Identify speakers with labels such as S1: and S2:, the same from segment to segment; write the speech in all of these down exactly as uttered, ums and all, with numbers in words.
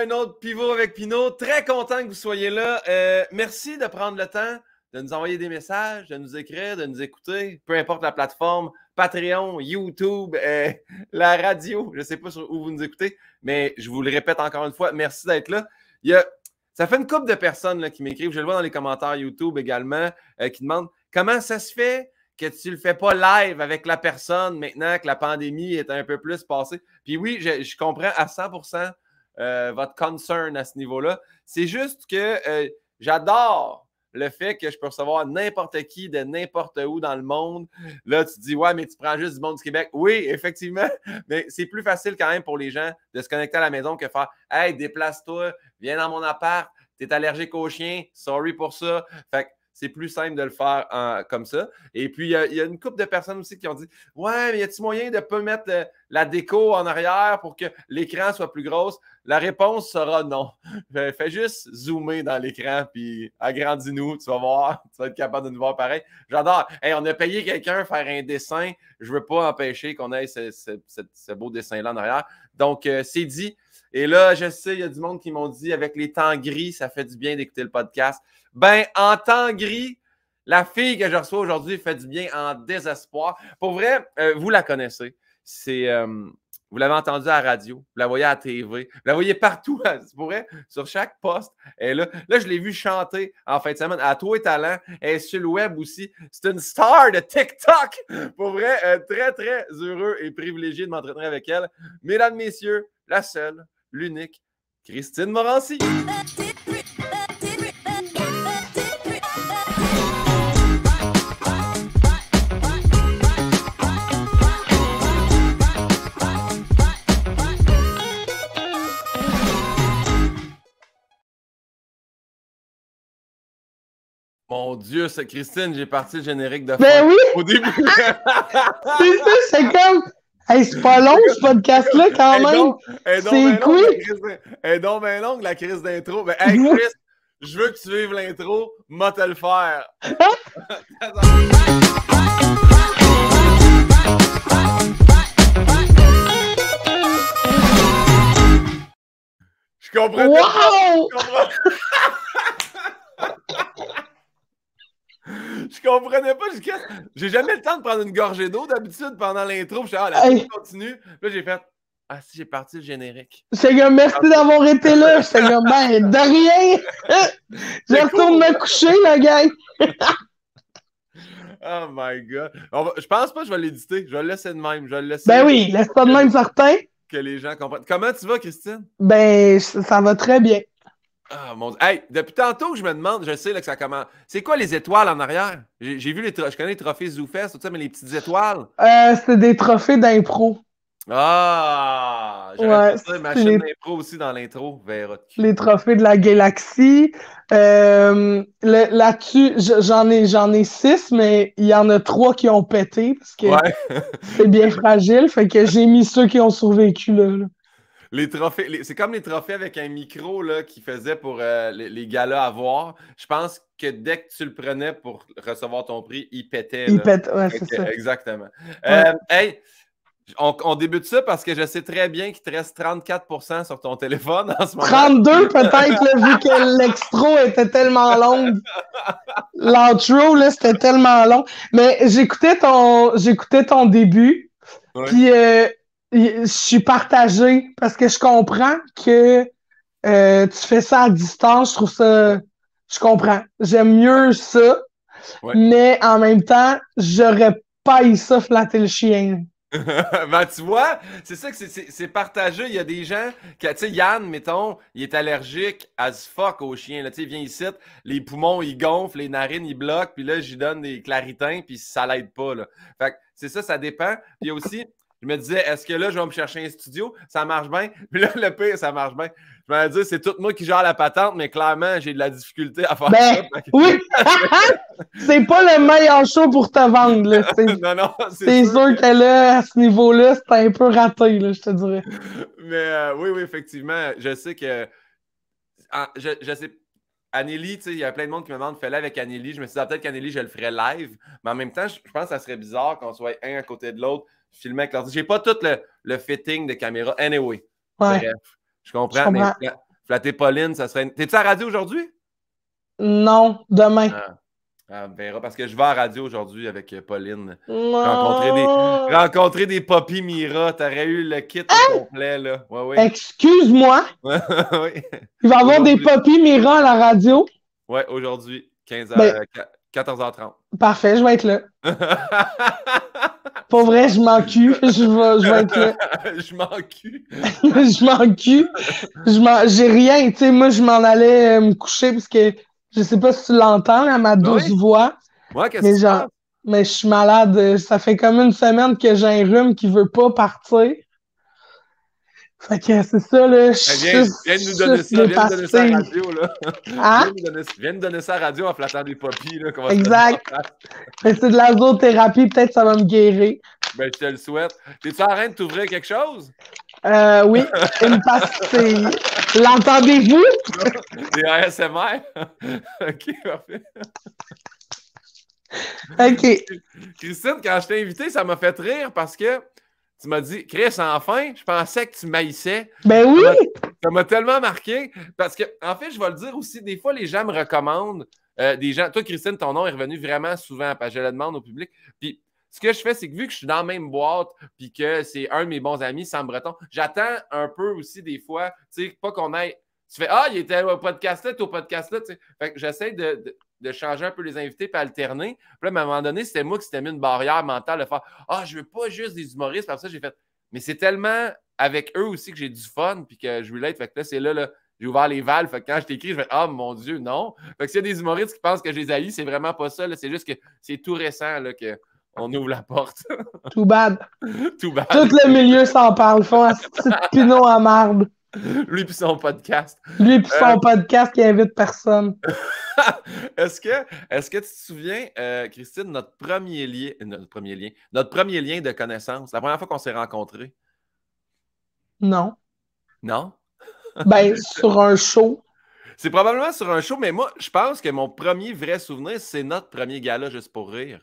S1: un autre pivot avec Pinot. Très content que vous soyez là. Euh, merci de prendre le temps de nous envoyer des messages, de nous écrire, de nous écouter, peu importe la plateforme, Patreon, YouTube, euh, la radio. Je ne sais pas sur où vous nous écoutez, mais je vous le répète encore une fois, merci d'être là. Il y a, ça fait une couple de personnes là, qui m'écrivent, je le vois dans les commentaires YouTube également, euh, qui demandent comment ça se fait que tu ne le fais pas live avec la personne maintenant que la pandémie est un peu plus passée. Puis oui, je, je comprends à cent pour cent euh, votre concern à ce niveau-là. C'est juste que euh, j'adore le fait que je peux recevoir n'importe qui de n'importe où dans le monde. Là, tu te dis, ouais, mais tu prends juste du monde du Québec. Oui, effectivement, mais c'est plus facile quand même pour les gens de se connecter à la maison que faire « Hey, déplace-toi, viens dans mon appart, t'es allergique aux chiens, sorry pour ça. » Fait que c'est plus simple de le faire en, comme ça. Et puis, il y, y a une couple de personnes aussi qui ont dit « Ouais, mais y a-t-il moyen de ne pas mettre euh, la déco en arrière pour que l'écran soit plus grosse? » La réponse sera non. Fais, fais juste zoomer dans l'écran puis agrandis-nous. Tu vas voir, tu vas être capable de nous voir pareil. J'adore. Hey, on a payé quelqu'un faire un dessin. Je ne veux pas empêcher qu'on ait ce, ce, ce, ce beau dessin-là en arrière. Donc, euh, c'est dit. Et là, je sais, il y a du monde qui m'ont dit avec les temps gris, ça fait du bien d'écouter le podcast. Ben, en temps gris, la fille que je reçois aujourd'hui fait du bien en désespoir. Pour vrai, euh, vous la connaissez. C'est, euh, vous l'avez entendue à la radio, vous la voyez à la T V, vous la voyez partout. Pour vrai, sur chaque poste. Et là, là, je l'ai vu chanter en fin de semaine à Toi et Talent. Elle est sur le web aussi. C'est une star de TikTok. Pour vrai, euh, très, très heureux et privilégié de m'entretenir avec elle. Mesdames, messieurs, la seule, l'unique, Christine Morancy. Mon Dieu, c'est Christine, j'ai parti le générique de fin.
S2: Ben oui!
S1: Au début.
S2: C'est ça, c'est comme... Hey, c'est pas long, ce podcast-là, quand
S1: Elle est
S2: même.
S1: donc- elle est donc
S2: C'est
S1: bien
S2: cool.
S1: longue, la crise d'in- Elle est donc bien longue, la crise d'intro. Mais hey, Chris, je veux que tu vives l'intro, moi te le faire. Je comprends.
S2: Wow!
S1: Je comprends. Je comprenais pas jusqu'à. J'ai jamais le temps de prendre une gorgée d'eau d'habitude pendant l'intro. Je suis ah, la
S2: Hey.
S1: hey. continue. Là, j'ai fait ah, si, j'ai parti le générique.
S2: C'est comme merci d'avoir été là. C'est comme ben, de rien. Je retourne
S1: cool.
S2: me coucher, la gang.
S1: Oh my God. On va... Je pense pas que je vais l'éditer. Je vais le laisser de même. Je vais le laisser.
S2: Ben oui, laisse pas de même certain.
S1: Que les gens comprennent. Comment tu vas, Christine?
S2: Ben, ça va très bien.
S1: Ah, mon Dieu. Hey, depuis tantôt que je me demande, je sais là, que ça commence. C'est quoi les étoiles en arrière? J'ai, j'ai vu les trophées. Je connais les trophées ZooFest, tout ça, mais les petites étoiles.
S2: Euh, c'est des trophées d'impro.
S1: Ah! J'aurais
S2: Ouais,
S1: pu dire ma
S2: c'est
S1: chaîne
S2: les-
S1: d'impro aussi dans l'intro. Verra.
S2: Les trophées de la galaxie. Euh, le- là-dessus, je- j'en ai, j'en ai six, mais il y en a trois qui ont pété parce que
S1: Ouais.
S2: c'est bien fragile. Fait que j'ai mis ceux qui ont survécu là. là.
S1: Les trophées, les- c'est comme les trophées avec un micro là, qu'ils faisaient pour euh, les, les galas à voir. Je pense que dès que tu le prenais pour recevoir ton prix, il pétait.
S2: Ils
S1: là.
S2: pètent, ouais,
S1: Fait
S2: c'est
S1: que-
S2: ça.
S1: Exactement.
S2: Ouais.
S1: Euh, hey, on, on débute ça parce que je sais très bien qu'il te reste trente-quatre pour cent sur ton téléphone en ce moment.
S2: trente-deux peut-être, là, vu que l'extro était tellement longue. L'outro, là, c'était tellement long. Mais j'écoutais ton, j'écoutais ton début.
S1: Ouais.
S2: Puis euh, y- je suis partagée parce que je comprends que euh, tu fais ça à distance. Je trouve ça. Je comprends. J'aime mieux ça.
S1: Ouais.
S2: Mais en même temps, j'aurais pas eu ça flatter le chien.
S1: Ben, tu vois, c'est ça que c'est- c'est c'est partagé. Il y a des gens, qui- tu sais, Yann, mettons, il est allergique as fuck aux chiens. Tu sais, il vient ici, les poumons, ils gonflent, les narines, ils bloquent, puis là, j'y donne des claritins, puis ça l'aide pas, là. Fait que c'est ça, ça dépend. Puis il y a aussi, je me disais, est-ce que là, je vais me chercher un studio? Ça marche bien. Puis là, le pire, ça marche bien. Je me disais, c'est tout moi qui gère la patente, mais clairement, j'ai de la difficulté à faire
S2: Ben,
S1: ça. Fait que-
S2: oui! C'est pas le meilleur show pour te vendre, là. C'est
S1: non, non,
S2: c'est
S1: c'est
S2: sûr.
S1: sûr.
S2: que là, à ce niveau-là, c'est un peu raté, là, je te dirais.
S1: Mais euh, oui, oui, effectivement, je sais que. en- je, je sais. Anneli, tu sais, il y a plein de monde qui me demande fais-le avec Anneli. Je me suis dit, ah, peut-être qu'Anneli, je le ferais live. Mais en même temps, je, je pense que ça serait bizarre qu'on soit un à côté de l'autre, filmer avec l'ordi. J'ai pas tout le, le fitting de caméra. Anyway.
S2: Ouais.
S1: Bref, je comprends.
S2: Je comprends.
S1: Mais Flatter Pauline, ça serait... T'es-tu à la radio aujourd'hui?
S2: Non, demain.
S1: Ah. Ah, on verra, parce que je vais à la radio aujourd'hui avec Pauline.
S2: Non.
S1: Rencontrer des, rencontrer des Poppy Mira. T'aurais eu le kit au complet, là. Ouais, ouais.
S2: Excuse-moi.
S1: oui.
S2: Il va y avoir des Poppy Mira à la radio.
S1: Ouais, aujourd'hui, quinze heures,
S2: Ben,
S1: quatorze heures trente.
S2: Parfait, je vais être là. Pour vrai, je m'en cul. Je vais, je vais être là.
S1: je m'en cul.
S2: je m'en cul. Je m'en, j'ai rien. Tu sais, moi, je m'en allais euh, me coucher parce que je sais pas si tu l'entends, là, ma douce
S1: Oui.
S2: voix.
S1: Ouais, qu'est-ce
S2: mais
S1: que tu
S2: genre, mais je suis malade. Ça fait comme une semaine que j'ai un rhume qui veut pas partir. Fait que c'est ça, là. Je
S1: viens, viens de nous donner ça, viens de donner ça à la radio, là.
S2: Hein?
S1: Viens, de donner, viens de donner ça à la radio en flattant des poppies, là.
S2: Exact. Mais c'est de la zoothérapie, peut-être ça va me guérir.
S1: Ben, je te le souhaite. T'es-tu en train de t'ouvrir quelque chose?
S2: Euh, oui, une pastille. L'entendez-vous?
S1: Des A S M R? OK, parfait.
S2: OK.
S1: Christine, quand je t'ai invité, ça m'a fait rire parce que tu m'as dit, Chris, enfin, je pensais que tu maïssais.
S2: Ben oui!
S1: Ça m'a tellement marqué. Parce que, en fait, je vais le dire aussi, des fois, les gens me recommandent euh, des gens. Toi, Christine, ton nom est revenu vraiment souvent parce que je le demande au public. Puis, ce que je fais, c'est que vu que je suis dans la même boîte, puis que c'est un de mes bons amis, Sam Breton, j'attends un peu aussi des fois, tu sais, pas qu'on aille. Tu fais, ah, il était au podcast là, t'es au podcast là, tu sais. Fait que j'essaie de, de, de changer un peu les invités puis alterner. Puis là, à un moment donné, c'était moi qui s'était mis une barrière mentale de faire, ah, je veux pas juste des humoristes. Puis après ça, j'ai fait, mais c'est tellement avec eux aussi que j'ai du fun puis que je relate. Fait que là, c'est là, là, j'ai ouvert les valves. Fait que quand je t'écris, je fais, ah, mon Dieu, non. Fait que s'il y a des humoristes qui pensent que je les haïs, c'est vraiment pas ça. C'est juste que c'est tout récent là, que. On ouvre la porte.
S2: Too bad.
S1: Too bad.
S2: Tout le milieu s'en parle. Font un petit pinot à marde.
S1: Lui puis son podcast.
S2: Lui puis son euh... podcast qui invite personne.
S1: est-ce que, est-ce que tu te souviens, euh, Christine, notre premier lien, notre premier lien, notre premier lien de connaissance, la première fois qu'on s'est rencontrés?
S2: Non.
S1: Non?
S2: Ben, sur un show.
S1: C'est probablement sur un show, mais moi, je pense que mon premier vrai souvenir, c'est notre premier gala Juste pour rire.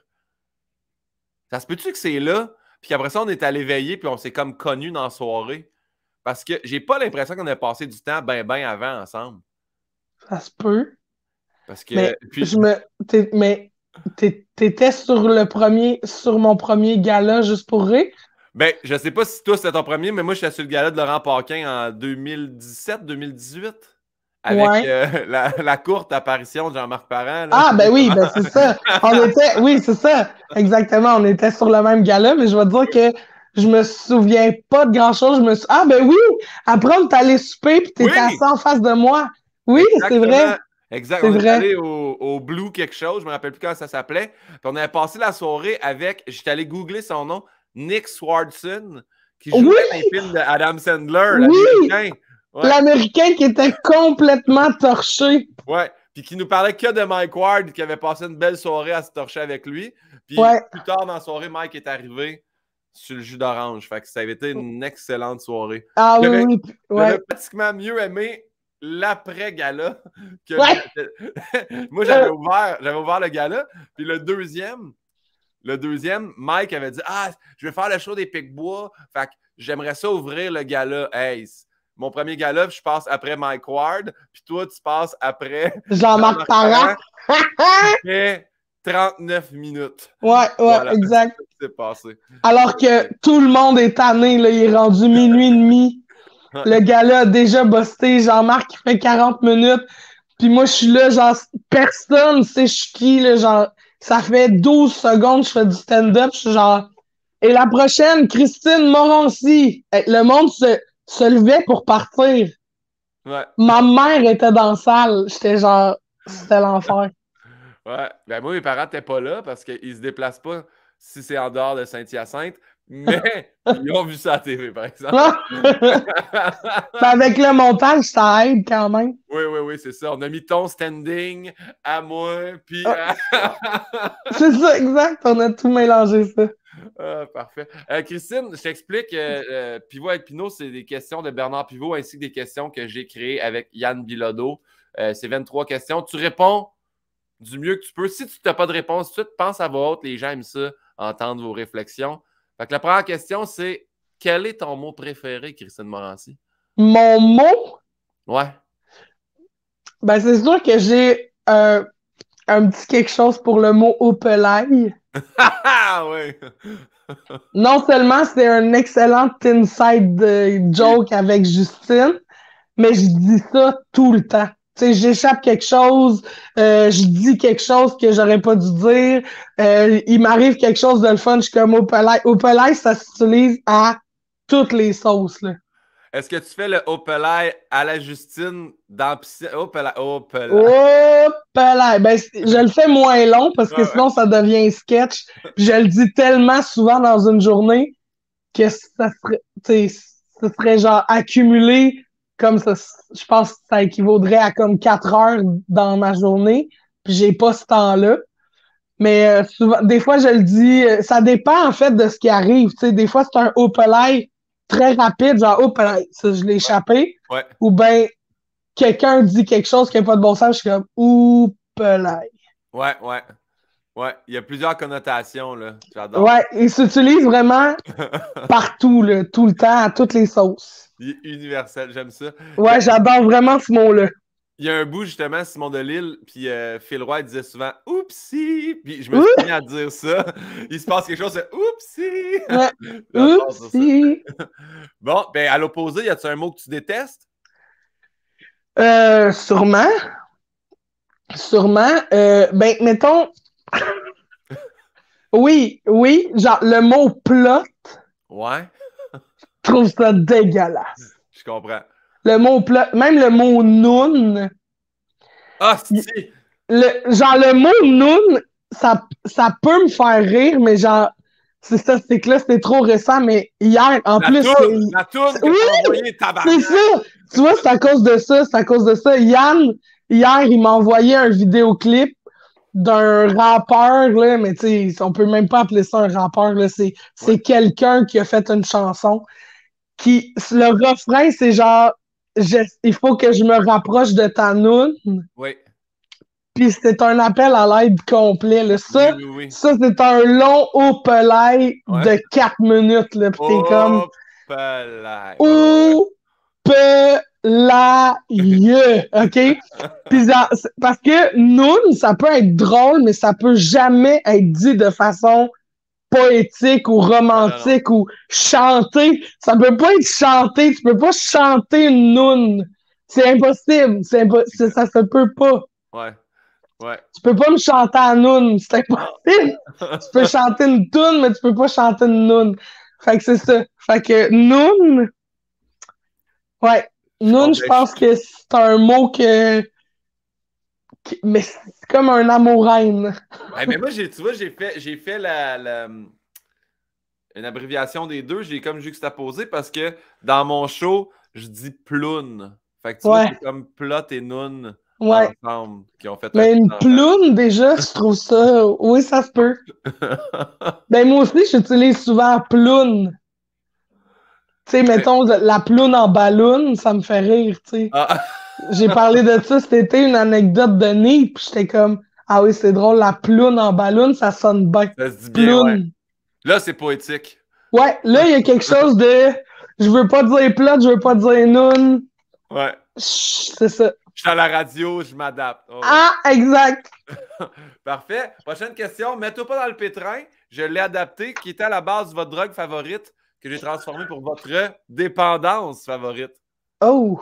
S1: Ça se peut-tu que c'est là, puis qu'après ça, on est allé veiller, puis on s'est comme connus dans la soirée? Parce que j'ai pas l'impression qu'on a passé du temps ben ben avant ensemble.
S2: Ça se peut.
S1: Parce que.
S2: Mais
S1: puis...
S2: je me. T'es, mais t'étais sur le premier, sur mon premier gala Juste pour rire?
S1: Ben, je sais pas si toi c'était ton premier, mais moi j'étais sur le gala de Laurent Paquin en deux mille dix-sept deux mille dix-huit. Avec ouais. euh, la, la courte apparition de Jean-Marc Parent. Là.
S2: Ah, ben oui, ben c'est ça. On était, oui, c'est ça. Exactement. On était sur le même gala, mais je vais te dire que je me souviens pas de grand-chose. Je me suis... Ah, ben oui! Après, on est allé souper, puis t'étais oui. assis en face de moi. Oui, c'est vrai.
S1: Exact. On est allé au, au Blue quelque chose, je me rappelle plus comment ça s'appelait. Puis on avait passé la soirée avec, j'étais allé googler son nom, Nick Swardson, qui jouait oui. dans les films de Adam Sandler,
S2: oui.
S1: l'Américain.
S2: Ouais. L'Américain qui était complètement torché.
S1: Ouais, puis qui nous parlait que de Mike Ward, qui avait passé une belle soirée à se torcher avec lui. Puis
S2: ouais.
S1: plus tard dans la soirée, Mike est arrivé sur le jus d'orange. Fait que ça avait été une excellente soirée.
S2: Ah j'avais, oui, oui.
S1: J'avais
S2: ouais.
S1: pratiquement mieux aimé l'après-gala que
S2: ouais.
S1: moi j'avais ouvert, j'avais ouvert le gala. Puis le deuxième, le deuxième, Mike avait dit ah, je vais faire le show des Pic-Bois. Fait que j'aimerais ça ouvrir le gala. Hey, mon premier gala, je passe après Mike Ward, puis toi, tu passes après
S2: Jean-Marc Parent.
S1: Après trente-neuf minutes.
S2: Ouais, ouais, voilà, exact.
S1: C'est ce qui s'est passé.
S2: Alors que tout le monde est tanné, là, il est rendu minuit et demi. Le gala a déjà busté. Jean-Marc, il fait quarante minutes. Puis moi, je suis là, genre, personne sait je suis qui, là, genre, ça fait douze secondes que je fais du stand-up. Je suis genre, et la prochaine, Christine Morancy. Le monde se. se levait pour partir.
S1: Ouais.
S2: Ma mère était dans la salle. J'étais genre, c'était l'enfer.
S1: Ouais. Ben moi, mes parents n'étaient pas là parce qu'ils ne se déplacent pas si c'est en dehors de Saint-Hyacinthe, mais ils ont vu ça à la T V, par exemple.
S2: Avec le montage, ça aide quand même.
S1: Oui, oui, oui, c'est ça. On a mis ton standing à moi, puis... À...
S2: c'est ça, exact. On a tout mélangé, ça.
S1: Ah, parfait. Euh, Christine, je t'explique, euh, euh, Pivot avec Pinot, c'est des questions de Bernard Pivot ainsi que des questions que j'ai créées avec Yann Bilodeau. Euh, c'est vingt-trois questions. Tu réponds du mieux que tu peux. Si tu n'as pas de réponse tout de suite, pense à voix haute. Les gens aiment ça, entendre vos réflexions. Fait que la première question, c'est quel est ton mot préféré, Christine Morancy?
S2: Mon mot?
S1: Ouais.
S2: Ben, c'est sûr que j'ai euh, un petit quelque chose pour le mot opelaille.
S1: Ah ouais!
S2: Non seulement c'est un excellent inside euh, joke avec Justine, mais je dis ça tout le temps. Tu sais, j'échappe quelque chose, euh, je dis quelque chose que j'aurais pas dû dire, euh, il m'arrive quelque chose de le fun, je suis comme opelaille. Opelaille, ça s'utilise à toutes les sauces, là.
S1: Est-ce que tu fais le Opelay à la Justine dans la piscine? Opelay, Opelay.
S2: Opelaille. Ben, c- je le fais moins long parce
S1: Ouais,
S2: que
S1: ouais.
S2: sinon ça devient un sketch. Puis je le dis tellement souvent dans une journée que ça serait, tu sais, ce serait genre accumulé comme ça. Je pense que ça équivaudrait à comme quatre heures dans ma journée. Puis j'ai pas ce temps-là. Mais euh, souvent, des fois, je le dis, euh, ça dépend en fait de ce qui arrive. Tu sais, des fois, c'est un opelay très rapide, genre opelay, ça, je l'ai échappé.
S1: Ouais,
S2: Ou ben quelqu'un dit quelque chose qui n'a pas de bon sens, je suis comme opelay.
S1: ouais, ouais. Ouais, il y a plusieurs connotations, là. J'adore.
S2: Ouais, il s'utilise vraiment partout, là, tout le temps, à toutes les sauces.
S1: Il est universel, j'aime ça. Il y a,
S2: Ouais, j'adore vraiment ce mot-là.
S1: il y a un bout, justement, Simon Delille, puis euh, Phil Roy il disait souvent Oupsie! Puis je me suis
S2: Ouh,
S1: mis à dire ça. Il se passe quelque chose, c'est Oupsie!
S2: ouais.
S1: J'adore ça. ça.
S2: Oupsie.
S1: Bon, ben à l'opposé, y a-tu un mot que tu détestes?
S2: Euh, sûrement, sûrement. Euh, ben, mettons, oui, oui, genre le mot plot,
S1: Ouais,
S2: je trouve ça dégueulasse.
S1: je comprends.
S2: Le mot plot, même le mot noun,
S1: Ah,
S2: y-
S1: si!
S2: le, genre le mot noun, ça, ça peut me faire rire, mais genre, c'est ça, c'est que là, c'était trop récent, mais hier, en
S1: La
S2: plus,
S1: toune!
S2: c'est-
S1: La toune que
S2: oui,
S1: t'as envoyée,
S2: c'est
S1: tabarnak!
S2: ça! Tu vois, c'est à cause de ça, c'est à cause de ça. Yann, hier, il m'a envoyé un vidéoclip d'un rappeur, là, mais tu sais, on peut même pas appeler ça un rappeur, là, c'est,
S1: Ouais,
S2: c'est quelqu'un qui a fait une chanson qui, le refrain, c'est genre, je- il faut que je me rapproche de ta noune,
S1: oui,
S2: puis c'est un appel à l'aide complet, là.
S1: oui,
S2: Ça,
S1: oui, oui.
S2: ça, c'est un long opelay
S1: Ouais.
S2: de quatre minutes, là, pis t'es comme,
S1: Hop là! Ouais, ouais,
S2: ouh, Pelaye, OK? Puis ça- c'est- parce que Noun, ça peut être drôle, mais ça peut jamais être dit de façon poétique ou
S1: ouais. Non, non, non.
S2: romantique ou chanté. Ça peut pas être chanté. Tu peux pas chanter une Noun. C'est impossible. C'est impo- c'est- ça se peut pas.
S1: Ouais, ouais.
S2: Tu peux pas me chanter à Noun. C'est impossible. Tu peux chanter une toune, mais tu peux pas chanter une Noun. Fait que c'est ça. Fait que Noun, ouais.
S1: Je
S2: Noun, je
S1: comprends.
S2: pense que c'est un mot que, que- mais c'est comme un amour-haine.
S1: Ouais, mais moi, j'ai, tu vois, j'ai fait, j'ai fait la, la- une abréviation des deux. J'ai comme juxtaposé parce que dans mon show, je dis ploune. Fait que tu vois,
S2: Ouais,
S1: c'est comme plot et noun
S2: ouais.
S1: ensemble qui ont fait un
S2: Mais une
S1: mélange.
S2: ploune, déjà, je trouve ça. Oui, ça se peut. Ben, moi aussi, j'utilise souvent ploune. Tu sais, mettons, la ploune en ballon, ça me fait rire, tu sais.
S1: Ah,
S2: J'ai parlé de ça cet été, une anecdote de nez, puis j'étais comme, ah oui, c'est drôle, la ploune en ballon, ça sonne bien.
S1: ça se dit bien, ouais.
S2: Ploune.
S1: Là, c'est poétique.
S2: Ouais, là, il y a quelque chose de, je veux pas dire plot, je veux pas dire noun.
S1: Ouais.
S2: Chut, c'est ça.
S1: Je suis à la radio, je m'adapte. Oh, ouais.
S2: Ah, exact.
S1: Parfait. Prochaine question. Mets-toi pas dans le pétrin. Je l'ai adapté. Qui était à la base de votre drogue favorite que j'ai transformé pour votre dépendance favorite?
S2: Oh.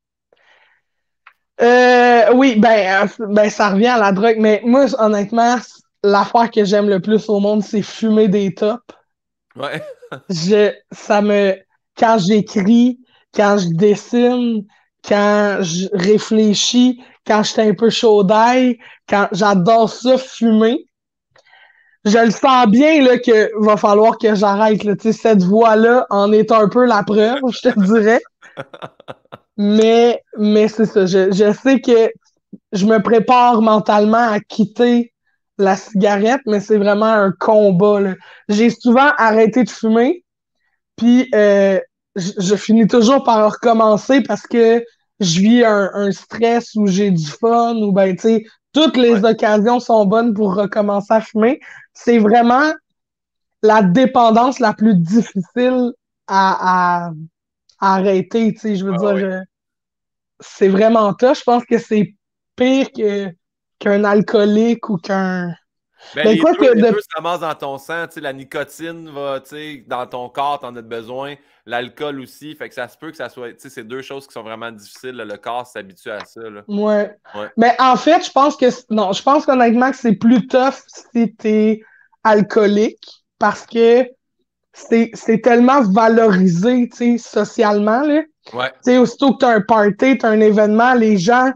S2: Euh, oui, ben, euh, ben, ça revient à la drogue, mais moi, honnêtement, l'affaire que j'aime le plus au monde, c'est fumer des tops.
S1: Ouais.
S2: Je, ça me, quand j'écris, quand je dessine, quand je réfléchis, quand je suis un peu chaud d'ail, quand j'adore ça, fumer. Je le sens bien, là, que va falloir que j'arrête, là. Tu sais, cette voix-là en est un peu la preuve, je te dirais. Mais, mais c'est ça. Je, je sais que je me prépare mentalement à quitter la cigarette, mais c'est vraiment un combat, là. J'ai souvent arrêté de fumer, puis euh, je, je finis toujours par recommencer parce que je vis un, un stress ou j'ai du fun ou ben tu sais, toutes les
S1: Ouais.
S2: occasions sont bonnes pour recommencer à fumer. C'est vraiment la dépendance la plus difficile à, à, à arrêter, tu sais, je veux
S1: Ouais,
S2: dire,
S1: ouais.
S2: euh, c'est vraiment tough. Je pense que c'est pire que, qu'un alcoolique ou qu'un...
S1: Ben,
S2: Ben,
S1: les
S2: quoi
S1: deux,
S2: que
S1: les
S2: de-
S1: deux se ramassent dans ton sang. Tu sais, la nicotine va, tu sais, dans ton corps, t'en as besoin. L'alcool aussi. Fait que ça se peut que ça soit. Tu sais, c'est deux choses qui sont vraiment difficiles, là. Le corps s'habitue à ça, là.
S2: Ouais.
S1: Ouais.
S2: Mais en fait, je pense que non, je pense qu'honnêtement que c'est plus tough si t'es alcoolique parce que c'est c'est tellement valorisé, tu sais, socialement, là.
S1: Ouais.
S2: Tu sais, aussitôt que t'as un party, t'as un événement, les gens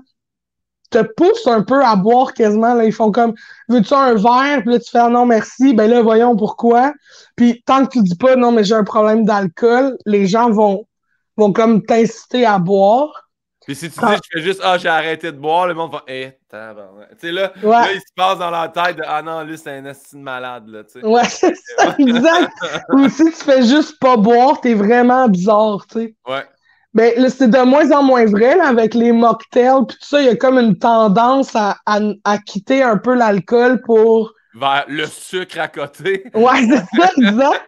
S2: te poussent un peu à boire quasiment, là. Ils font comme, veux-tu un verre? Puis là, tu fais, ah non, merci. Ben là, voyons pourquoi. Puis tant que tu dis pas, non, mais j'ai un problème d'alcool, les gens vont, vont comme t'inciter à boire.
S1: Puis si tu dis,
S2: Quand-
S1: je fais juste, ah, j'ai arrêté de boire, le monde va, eh, tabarnak. Tu sais, là,
S2: Ouais.
S1: là, il se passe dans leur tête de, ah non, lui, c'est un esti de malade, là, tu sais.
S2: Ouais, c'est ça, exact. Ou si tu fais juste pas boire, t'es vraiment bizarre, tu sais.
S1: Ouais.
S2: Ben, là, c'est de moins en moins vrai, là, avec les mocktails, puis tout ça, il y a comme une tendance à, à, à quitter un peu l'alcool pour...
S1: Vers le sucre à côté.
S2: Ouais, c'est ça, exact.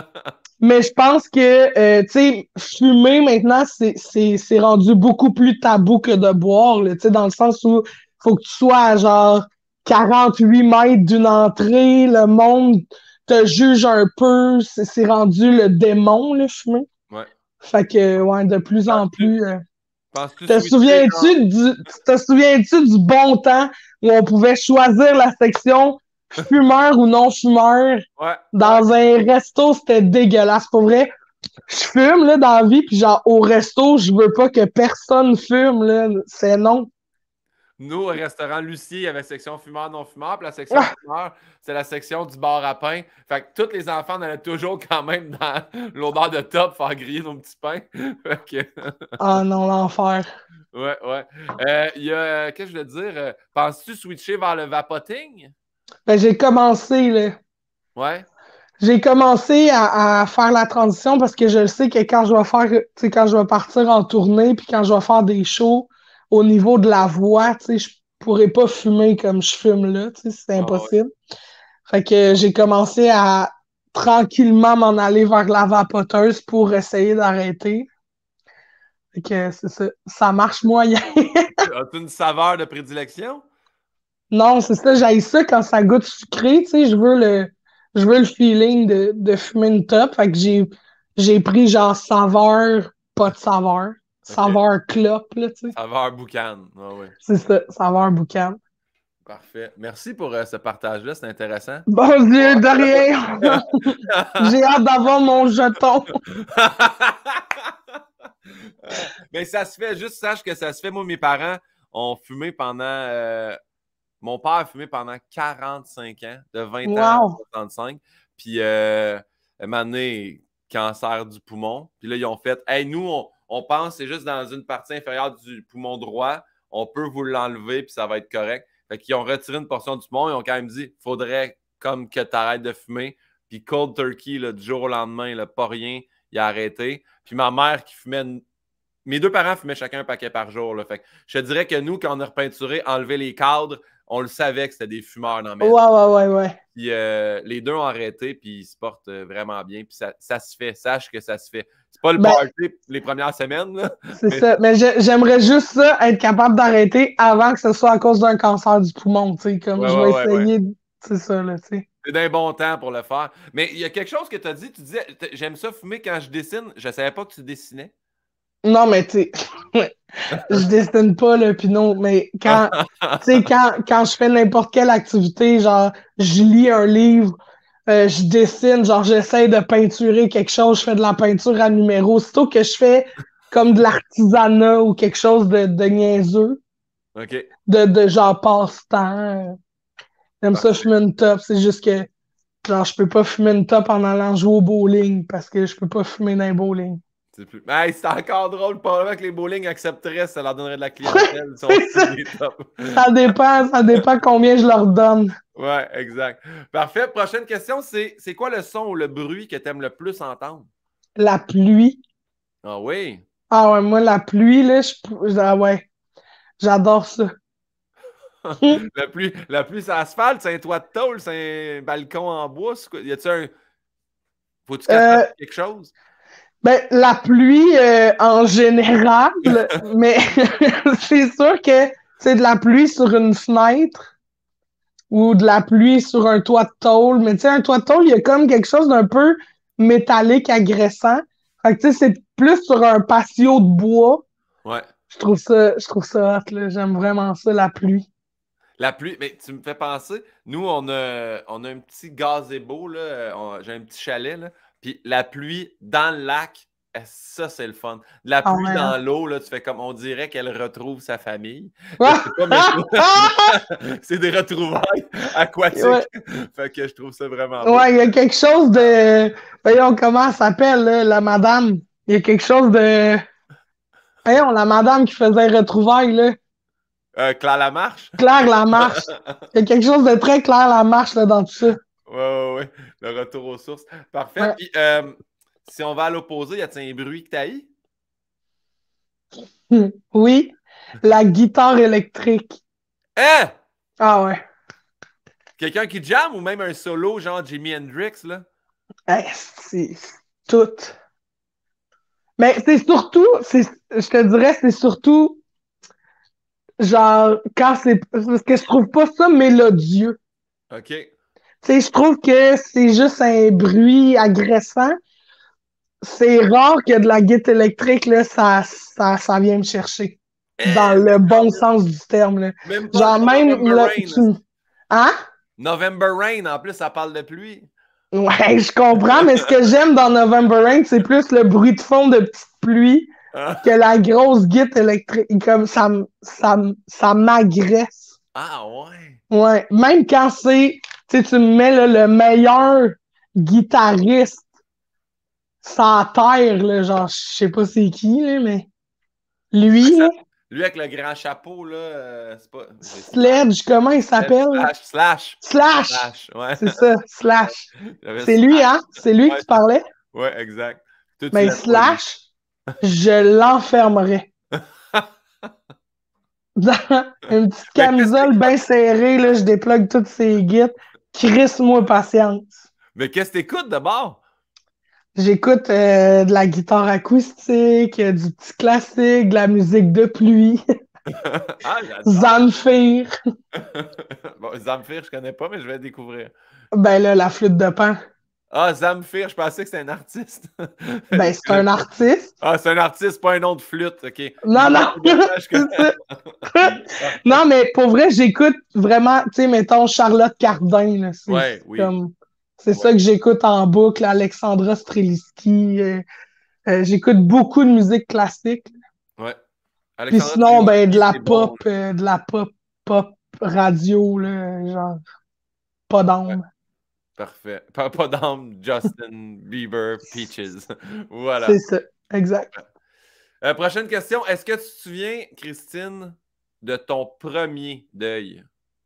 S2: Mais je pense que, euh, tu sais, fumer, maintenant, c'est, c'est, c'est rendu beaucoup plus tabou que de boire, là, tu sais, dans le sens où faut que tu sois à, genre, quarante-huit mètres d'une entrée, le monde te juge un peu, c'est, c'est rendu le démon, le fumer.
S1: Ouais.
S2: Fait que, ouais, de plus en
S1: Penses-tu,
S2: plus... euh,
S1: penses-tu
S2: te
S1: switcher, genre,
S2: souviens-tu du, te souviens-tu du bon temps où on pouvait choisir la section fumeur ou non fumeur
S1: ouais.
S2: dans un resto? C'était dégueulasse. Pour vrai, je fume là, dans la vie, puis genre au resto, je veux pas que personne fume. Là. C'est non.
S1: Nous, au restaurant Lucie, il y avait section fumeur, non-fumeur. Puis la section
S2: Ah,
S1: fumeur, c'est la section du bar à pain. Fait que tous les enfants, on allait toujours quand même dans l'odeur de top faire griller nos petits pains. Fait que,
S2: ah non, l'enfer.
S1: ouais, ouais. Euh, il y a, qu'est-ce que je veux dire? Euh, penses-tu switcher vers le vapoting?
S2: Ben, j'ai commencé, là.
S1: Ouais.
S2: J'ai commencé à, à faire la transition parce que je sais que quand je vais faire, tu sais, quand je vais partir en tournée puis quand je vais faire des shows au niveau de la voix, tu sais, je pourrais pas fumer comme je fume là, tu sais, c'est
S1: Ah ouais.
S2: impossible. Fait que j'ai commencé à tranquillement m'en aller vers la vapoteuse pour essayer d'arrêter. Fait que c'est ça, ça marche moyen.
S1: As-tu une saveur de prédilection?
S2: Non, c'est ça, j'haïs ça quand ça goûte sucré, tu sais, je veux le, je veux le feeling de, de fumer une top. Fait que j'ai, j'ai pris genre saveur, pas de saveur.
S1: OK.
S2: Saveur clope, là, tu sais.
S1: Saveur boucan. Ah ouais.
S2: C'est ça, saveur boucan.
S1: Parfait. Merci pour euh, ce partage-là, c'est intéressant.
S2: Bon Dieu, de rien! J'ai hâte d'avoir mon jeton.
S1: Mais ça se fait, juste sache que ça se fait. Moi, mes parents ont fumé pendant. euh, mon père a fumé pendant quarante-cinq ans, de vingt ans à
S2: Wow!
S1: soixante-cinq. Puis, euh, un moment donné, cancer du poumon. Puis là, ils ont fait, hey, nous, on, on pense que c'est juste dans une partie inférieure du poumon droit. On peut vous l'enlever, puis ça va être correct. Fait qu'ils ont retiré une portion du poumon. Ils ont quand même dit, faudrait comme que tu arrêtes de fumer. Puis, cold turkey, là, du jour au lendemain, là, pas rien, il a arrêté. Puis, ma mère qui fumait. Une... Mes deux parents fumaient chacun un paquet par jour. Là. Fait que je te dirais que nous, quand on a repeinturé, enlevé les cadres, on le savait que c'était des fumeurs dans la maison.
S2: Ouais, ouais, ouais, ouais.
S1: Puis euh, les deux ont arrêté, puis ils se portent euh, vraiment bien. Puis ça, ça se fait. Sache que ça se fait. C'est pas le
S2: Ben,
S1: party les premières semaines. Là,
S2: c'est
S1: mais...
S2: ça. Mais je- j'aimerais juste ça, être capable d'arrêter avant que ce soit à cause d'un cancer du poumon, tu sais. Comme
S1: Ouais,
S2: je
S1: ouais,
S2: vais
S1: ouais, ouais.
S2: essayer, de- c'est ça, là, tu sais.
S1: C'est d'un bon temps pour le faire. Mais il y a quelque chose que tu as dit. Tu disais, j'aime ça fumer quand je dessine. Je savais pas que tu dessinais.
S2: Non, mais tu sais, je dessine pas, là, puis non, mais quand, tu sais, quand, quand je fais n'importe quelle activité, genre, je lis un livre, euh, je dessine, genre, j'essaie de peinturer quelque chose, je fais de la peinture à numéro. Aussitôt que je fais comme de l'artisanat ou quelque chose de, de niaiseux,
S1: OK.
S2: de, de genre passe-temps, euh, j'aime ça
S1: Parfait.
S2: fumer une top. C'est juste que, genre, je peux pas fumer une top en allant jouer au bowling parce que je peux pas fumer dans un bowling.
S1: C'est plus... hey, c'est encore drôle. Probablement que les bowling accepteraient, ça leur donnerait de la clientèle. Si on
S2: C'est ça.
S1: fume des tops.
S2: Ça dépend, ça dépend combien je leur donne.
S1: Ouais, exact. Parfait. Prochaine question, c'est c'est quoi le son ou le bruit que tu aimes le plus entendre?
S2: La pluie.
S1: Ah oui?
S2: Ah ouais, moi, la pluie, là, je, ah ouais, j'adore ça.
S1: La pluie, la pluie, c'est asphalte, c'est un toit de tôle, c'est un balcon en bois. c'est quoi? Y a-tu un. Faut-tu qu'elle
S2: Euh,
S1: fasse quelque chose?
S2: ben, la pluie, euh, en général, mais c'est sûr que sais, de la pluie sur une fenêtre ou de la pluie sur un toit de tôle. Mais tu sais, un toit de tôle, il y a comme quelque chose d'un peu métallique, agressant. Fait que tu sais, c'est plus sur un patio de bois.
S1: Ouais.
S2: Je trouve ça, je trouve ça hot, là. J'aime vraiment ça, la pluie.
S1: La pluie, mais tu me fais penser, nous, on a, on a un petit gazebo, là, on- j'ai un petit chalet, là, puis la pluie dans le lac, eh, ça, c'est le fun. La
S2: Ah
S1: pluie
S2: ouais,
S1: dans
S2: hein?
S1: l'eau, là, tu fais comme, on dirait qu'elle retrouve sa famille. Je
S2: Ah!
S1: sais pas, mais c'est des retrouvailles
S2: Ouais,
S1: aquatiques. Fait que je trouve ça vraiment beau.
S2: ouais, il y a quelque chose de. Voyons comment elle s'appelle, là, la madame. Il y a quelque chose de. Voyons, la madame qui faisait retrouvailles, là.
S1: Euh, Claire Lamarche?
S2: Claire Lamarche. Il y a quelque chose de très Claire Lamarche là, dans tout ça.
S1: Ouais, ouais, ouais. Le retour aux sources. Parfait.
S2: Ouais.
S1: Puis, euh, si on va à l'opposé, y a-t-il un bruit que t'haïs?
S2: Hmm. Oui, la guitare électrique.
S1: Hein?
S2: Ah ouais.
S1: Quelqu'un qui jamme ou même un solo genre Jimi Hendrix, là?
S2: Hey, c'est tout. Mais c'est surtout, c'est, je te dirais, c'est surtout genre quand c'est. Parce que je trouve pas ça mélodieux.
S1: OK.
S2: Tu sais, je trouve que c'est juste un bruit agressant. C'est rare que de la guitare électrique, là, ça, ça, ça vient me chercher. Dans
S1: Eh,
S2: le
S1: même pas,
S2: bon sens du terme, là.
S1: même pas
S2: Genre,
S1: genre
S2: même,
S1: November
S2: là,
S1: Rain.
S2: tu- Hein?
S1: November Rain, en plus, ça parle de pluie.
S2: Ouais, je comprends, mais ce que j'aime dans November Rain, c'est plus le bruit de fond de petite pluie
S1: Ah,
S2: que la grosse guitare électrique. Comme ça, m- ça, m- ça m'agresse.
S1: ah, ouais.
S2: Ouais, même quand c'est, tu sais, tu me mets là, le meilleur guitariste sans terre, là, genre, je sais pas c'est qui, là, mais lui, là,
S1: Lui avec le grand chapeau, là, euh, c'est pas. j'ai Slash.
S2: Sledge, comment il s'appelle?
S1: Slash, Slash.
S2: Slash!
S1: Slash, ouais.
S2: C'est ça, Slash.
S1: J'avais
S2: C'est lui,
S1: Slash.
S2: hein? C'est lui que
S1: Ouais,
S2: tu parlais?
S1: ouais, exact. Toi, tu
S2: Mais
S1: l'aimes pas, lui.
S2: Slash, je l'enfermerais. Dans une petite
S1: Mais qu'est-ce
S2: camisole
S1: que
S2: bien serrée, là, je déplugue toutes ses guides. Crisse-moi patience.
S1: Mais qu'est-ce que t'écoutes d'abord?
S2: J'écoute euh, de la guitare acoustique, euh, du petit classique, de la musique de pluie,
S1: Ah, j'adore.
S2: Zamfir.
S1: Bon, Zamfir, je connais pas, mais je vais découvrir.
S2: Ben là, la flûte de pan.
S1: Ah, Zamfir, je pensais que c'était un artiste.
S2: Ben,
S1: Je
S2: c'est
S1: connais
S2: un
S1: pas.
S2: artiste.
S1: Ah, c'est un artiste, pas un nom de flûte. OK. Le
S2: Non, non,
S1: flûte de pan, je
S2: c'est
S1: connais.
S2: ça. Non, mais pour vrai, j'écoute vraiment, tu sais, mettons Charlotte Cardin, là, c'est
S1: Ouais, oui.
S2: comme, c'est
S1: Ouais,
S2: ça que j'écoute en boucle, Alexandra Streliski, euh, euh, j'écoute beaucoup de musique classique.
S1: ouais.
S2: Puis
S1: Alexandra
S2: sinon, ben, de
S1: Streliski,
S2: la
S1: c'est
S2: pop,
S1: bon.
S2: euh, de la pop, pop radio, là, genre, pas
S1: Ouais,
S2: d'âme.
S1: parfait. Pas, pas d'âme, Justin Bieber, Peaches.
S2: C'est
S1: Voilà.
S2: ça, exact.
S1: Euh, prochaine question. Est-ce que tu te souviens, Christine, de ton premier deuil?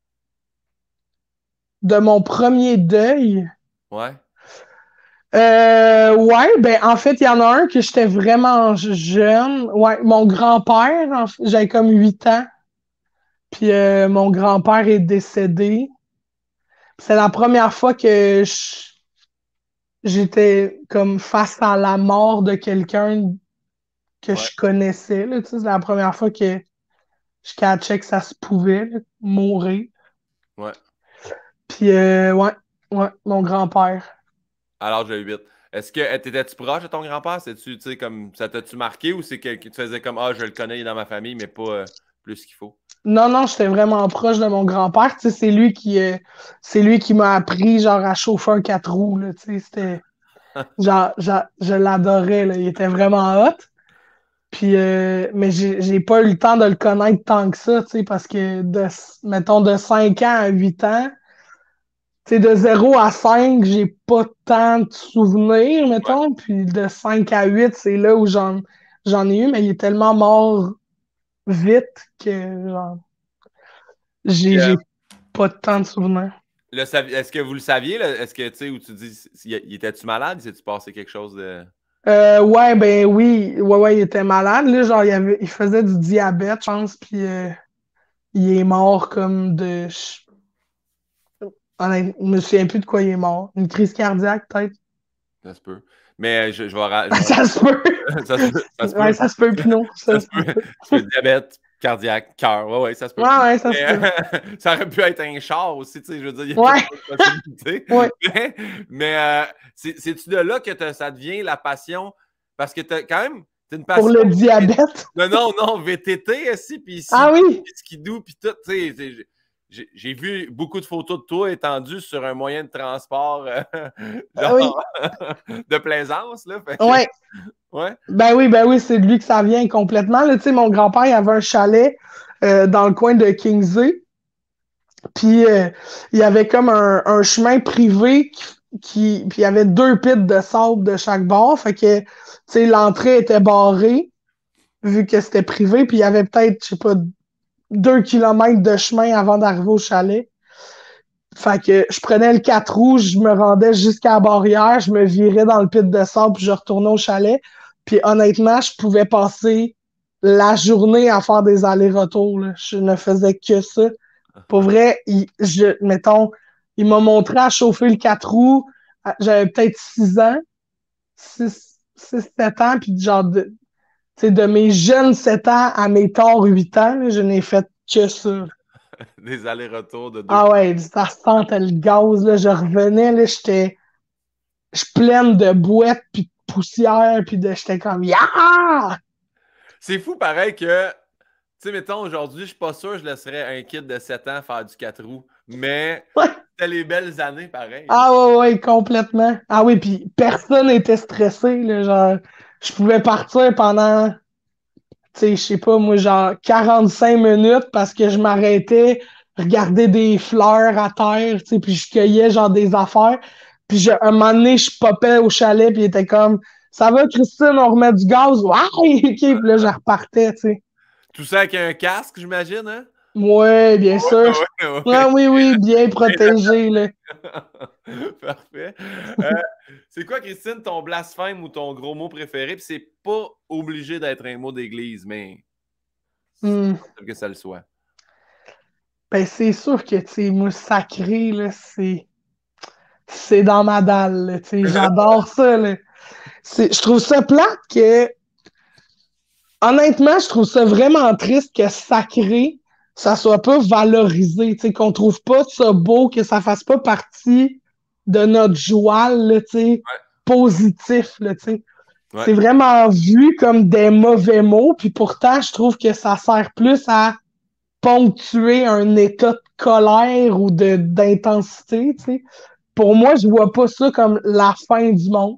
S2: De mon premier deuil,
S1: Ouais.
S2: euh, ouais, ben, en fait, il y en a un que j'étais vraiment jeune. Ouais, mon grand-père, en fait, j'avais comme huit ans. Puis euh, mon grand-père est décédé. C'est la première fois que je- j'étais comme face à la mort de quelqu'un que
S1: Ouais.
S2: je connaissais, là, tu sais, c'est la première fois que je catchais que ça se pouvait, là, mourir.
S1: Ouais.
S2: Puis euh, ouais, ouais, mon grand-père.
S1: Alors, j'ai huit. Est-ce que euh, t'étais-tu proche de ton grand-père? C'est-tu, tu sais, comme ça t'a-tu marqué ou c'est que, que tu faisais comme ah, je le connais, il est dans ma famille, mais pas euh, plus qu'il faut?
S2: Non, non, j'étais vraiment proche de mon grand-père. Tu sais, c'est lui qui, euh, c'est lui qui m'a appris genre à chauffer un quatre roues, là, tu sais, c'était genre, j'a- je l'adorais, là, il était vraiment hot. Puis, euh, mais j'ai j'ai pas eu le temps de le connaître tant que ça, tu sais, parce que, de, mettons, de cinq ans à huit ans, tu sais, de zéro à cinq, j'ai pas tant de souvenirs,
S1: Ouais.
S2: mettons. Puis de cinq à huit, c'est là où j'en j'en ai eu, mais il est tellement mort vite que, genre,
S1: Puis,
S2: j'ai
S1: euh,
S2: j'ai pas tant de souvenirs.
S1: le savi- est-ce que vous le saviez? Là? Est-ce que, tu sais, où tu dis, il il était-tu malade? S'est-tu passé quelque chose de.
S2: Euh, ouais, ben oui, ouais, ouais, il était malade, là, genre, il, avait, il faisait du diabète, je pense, puis euh, il est mort comme de... Honnêtement, je me souviens plus de quoi il est mort. Une crise cardiaque, peut-être.
S1: Ça se peut. Mais je, je vais. ra- je
S2: Ça se peut.
S1: vais- ça se peut. Ça se
S2: Ouais,
S1: peut.
S2: ça se peut, puis non.
S1: Ça
S2: Ça
S1: se
S2: se
S1: peut.
S2: peut.
S1: Tu fais diabète, Cardiaque, cœur, ouais, ouais, ça se peut.
S2: Ouais, ouais, ça se
S1: Mais,
S2: peut.
S1: ça aurait pu être un char aussi, tu sais, je veux dire, il y a
S2: Ouais.
S1: toutes les possibilités.
S2: Ouais.
S1: Mais, mais euh, c'est- c'est-tu de là que t'as- ça devient la passion? Parce que t'as quand même, t'as une
S2: Pour
S1: passion.
S2: le diabète.
S1: Non, non, non, V T T aussi, puis ici,
S2: Ah oui!
S1: puis skidoo, puis tout, tu sais, j'ai- j'ai vu beaucoup de photos de toi étendu sur un moyen de transport, euh,
S2: Ah oui.
S1: genre, de plaisance, là. Fait que,
S2: Ouais.
S1: ouais.
S2: Ben oui, ben oui, c'est de lui que ça vient complètement. Là, tu sais, mon grand-père, il avait un chalet euh, dans le coin de Kingsey. Puis euh, il y avait comme un, un chemin privé qui, qui- puis il y avait deux pits de sable de chaque bord. Fait que, tu sais, l'entrée était barrée vu que c'était privé. Puis il y avait peut-être, je sais pas, deux kilomètres de chemin avant d'arriver au chalet. Fait que je prenais le quatre roues, je me rendais jusqu'à la barrière, je me virais dans le pit de sable, puis je retournais au chalet. Puis honnêtement, je pouvais passer la journée à faire des allers-retours, là. Je ne faisais que ça. Pour vrai, il, je, mettons, il m'a montré à chauffer le quatre roues. à- J'avais peut-être six ans, six sept ans, puis genre, de, tu sais, de mes jeunes sept ans à mes torts huit ans, là, je n'ai fait que ça.
S1: Des allers-retours de deux.
S2: Ah ouais, ça sentait le gaz, là. Je revenais, là, j'étais je pleine de boîtes, puis de poussière, puis de j'étais comme yeah!
S1: C'est fou, pareil, que, tu sais, mettons, aujourd'hui, je suis pas sûr que je laisserais un kid de sept ans faire du quatre roues, mais
S2: Ouais.
S1: c'était les belles années, pareil.
S2: Ah ouais, ouais, complètement. Ah oui, puis personne n'était stressé, là, genre, je pouvais partir pendant, tu sais, je sais pas, moi, genre, quarante-cinq minutes parce que je m'arrêtais, regarder des fleurs à terre, tu sais, puis je cueillais, genre, des affaires. Puis je, un moment donné, je popais au chalet, puis il était comme, ça va, Christine, on remet du gaz? Ouais! OK, puis là, je repartais, tu sais.
S1: Tout ça avec un casque, j'imagine, hein?
S2: Ouais, bien sûr.
S1: Ouais, ouais, ouais.
S2: Ah oui, oui, bien protégé, là.
S1: Parfait. Euh, c'est quoi, Christine, ton blasphème ou ton gros mot préféré? Puis c'est pas obligé d'être un mot d'église, mais
S2: Hmm.
S1: c'est que ça le soit.
S2: Ben, c'est sûr que, tu sais, moi, sacré, là, c'est... C'est dans ma dalle, là, tu sais. J'adore ça, là. C'est... Je trouve ça plate que... Honnêtement, je trouve ça vraiment triste que sacré, ça soit pas valorisé, tu sais, qu'on trouve pas ça beau, que ça fasse pas partie de notre joie, là, tu sais,
S1: Ouais.
S2: positif, là, tu sais.
S1: Ouais.
S2: C'est vraiment vu comme des mauvais mots, puis pourtant, je trouve que ça sert plus à ponctuer un état de colère ou de d'intensité, tu sais. Pour moi, je vois pas ça comme la fin du monde,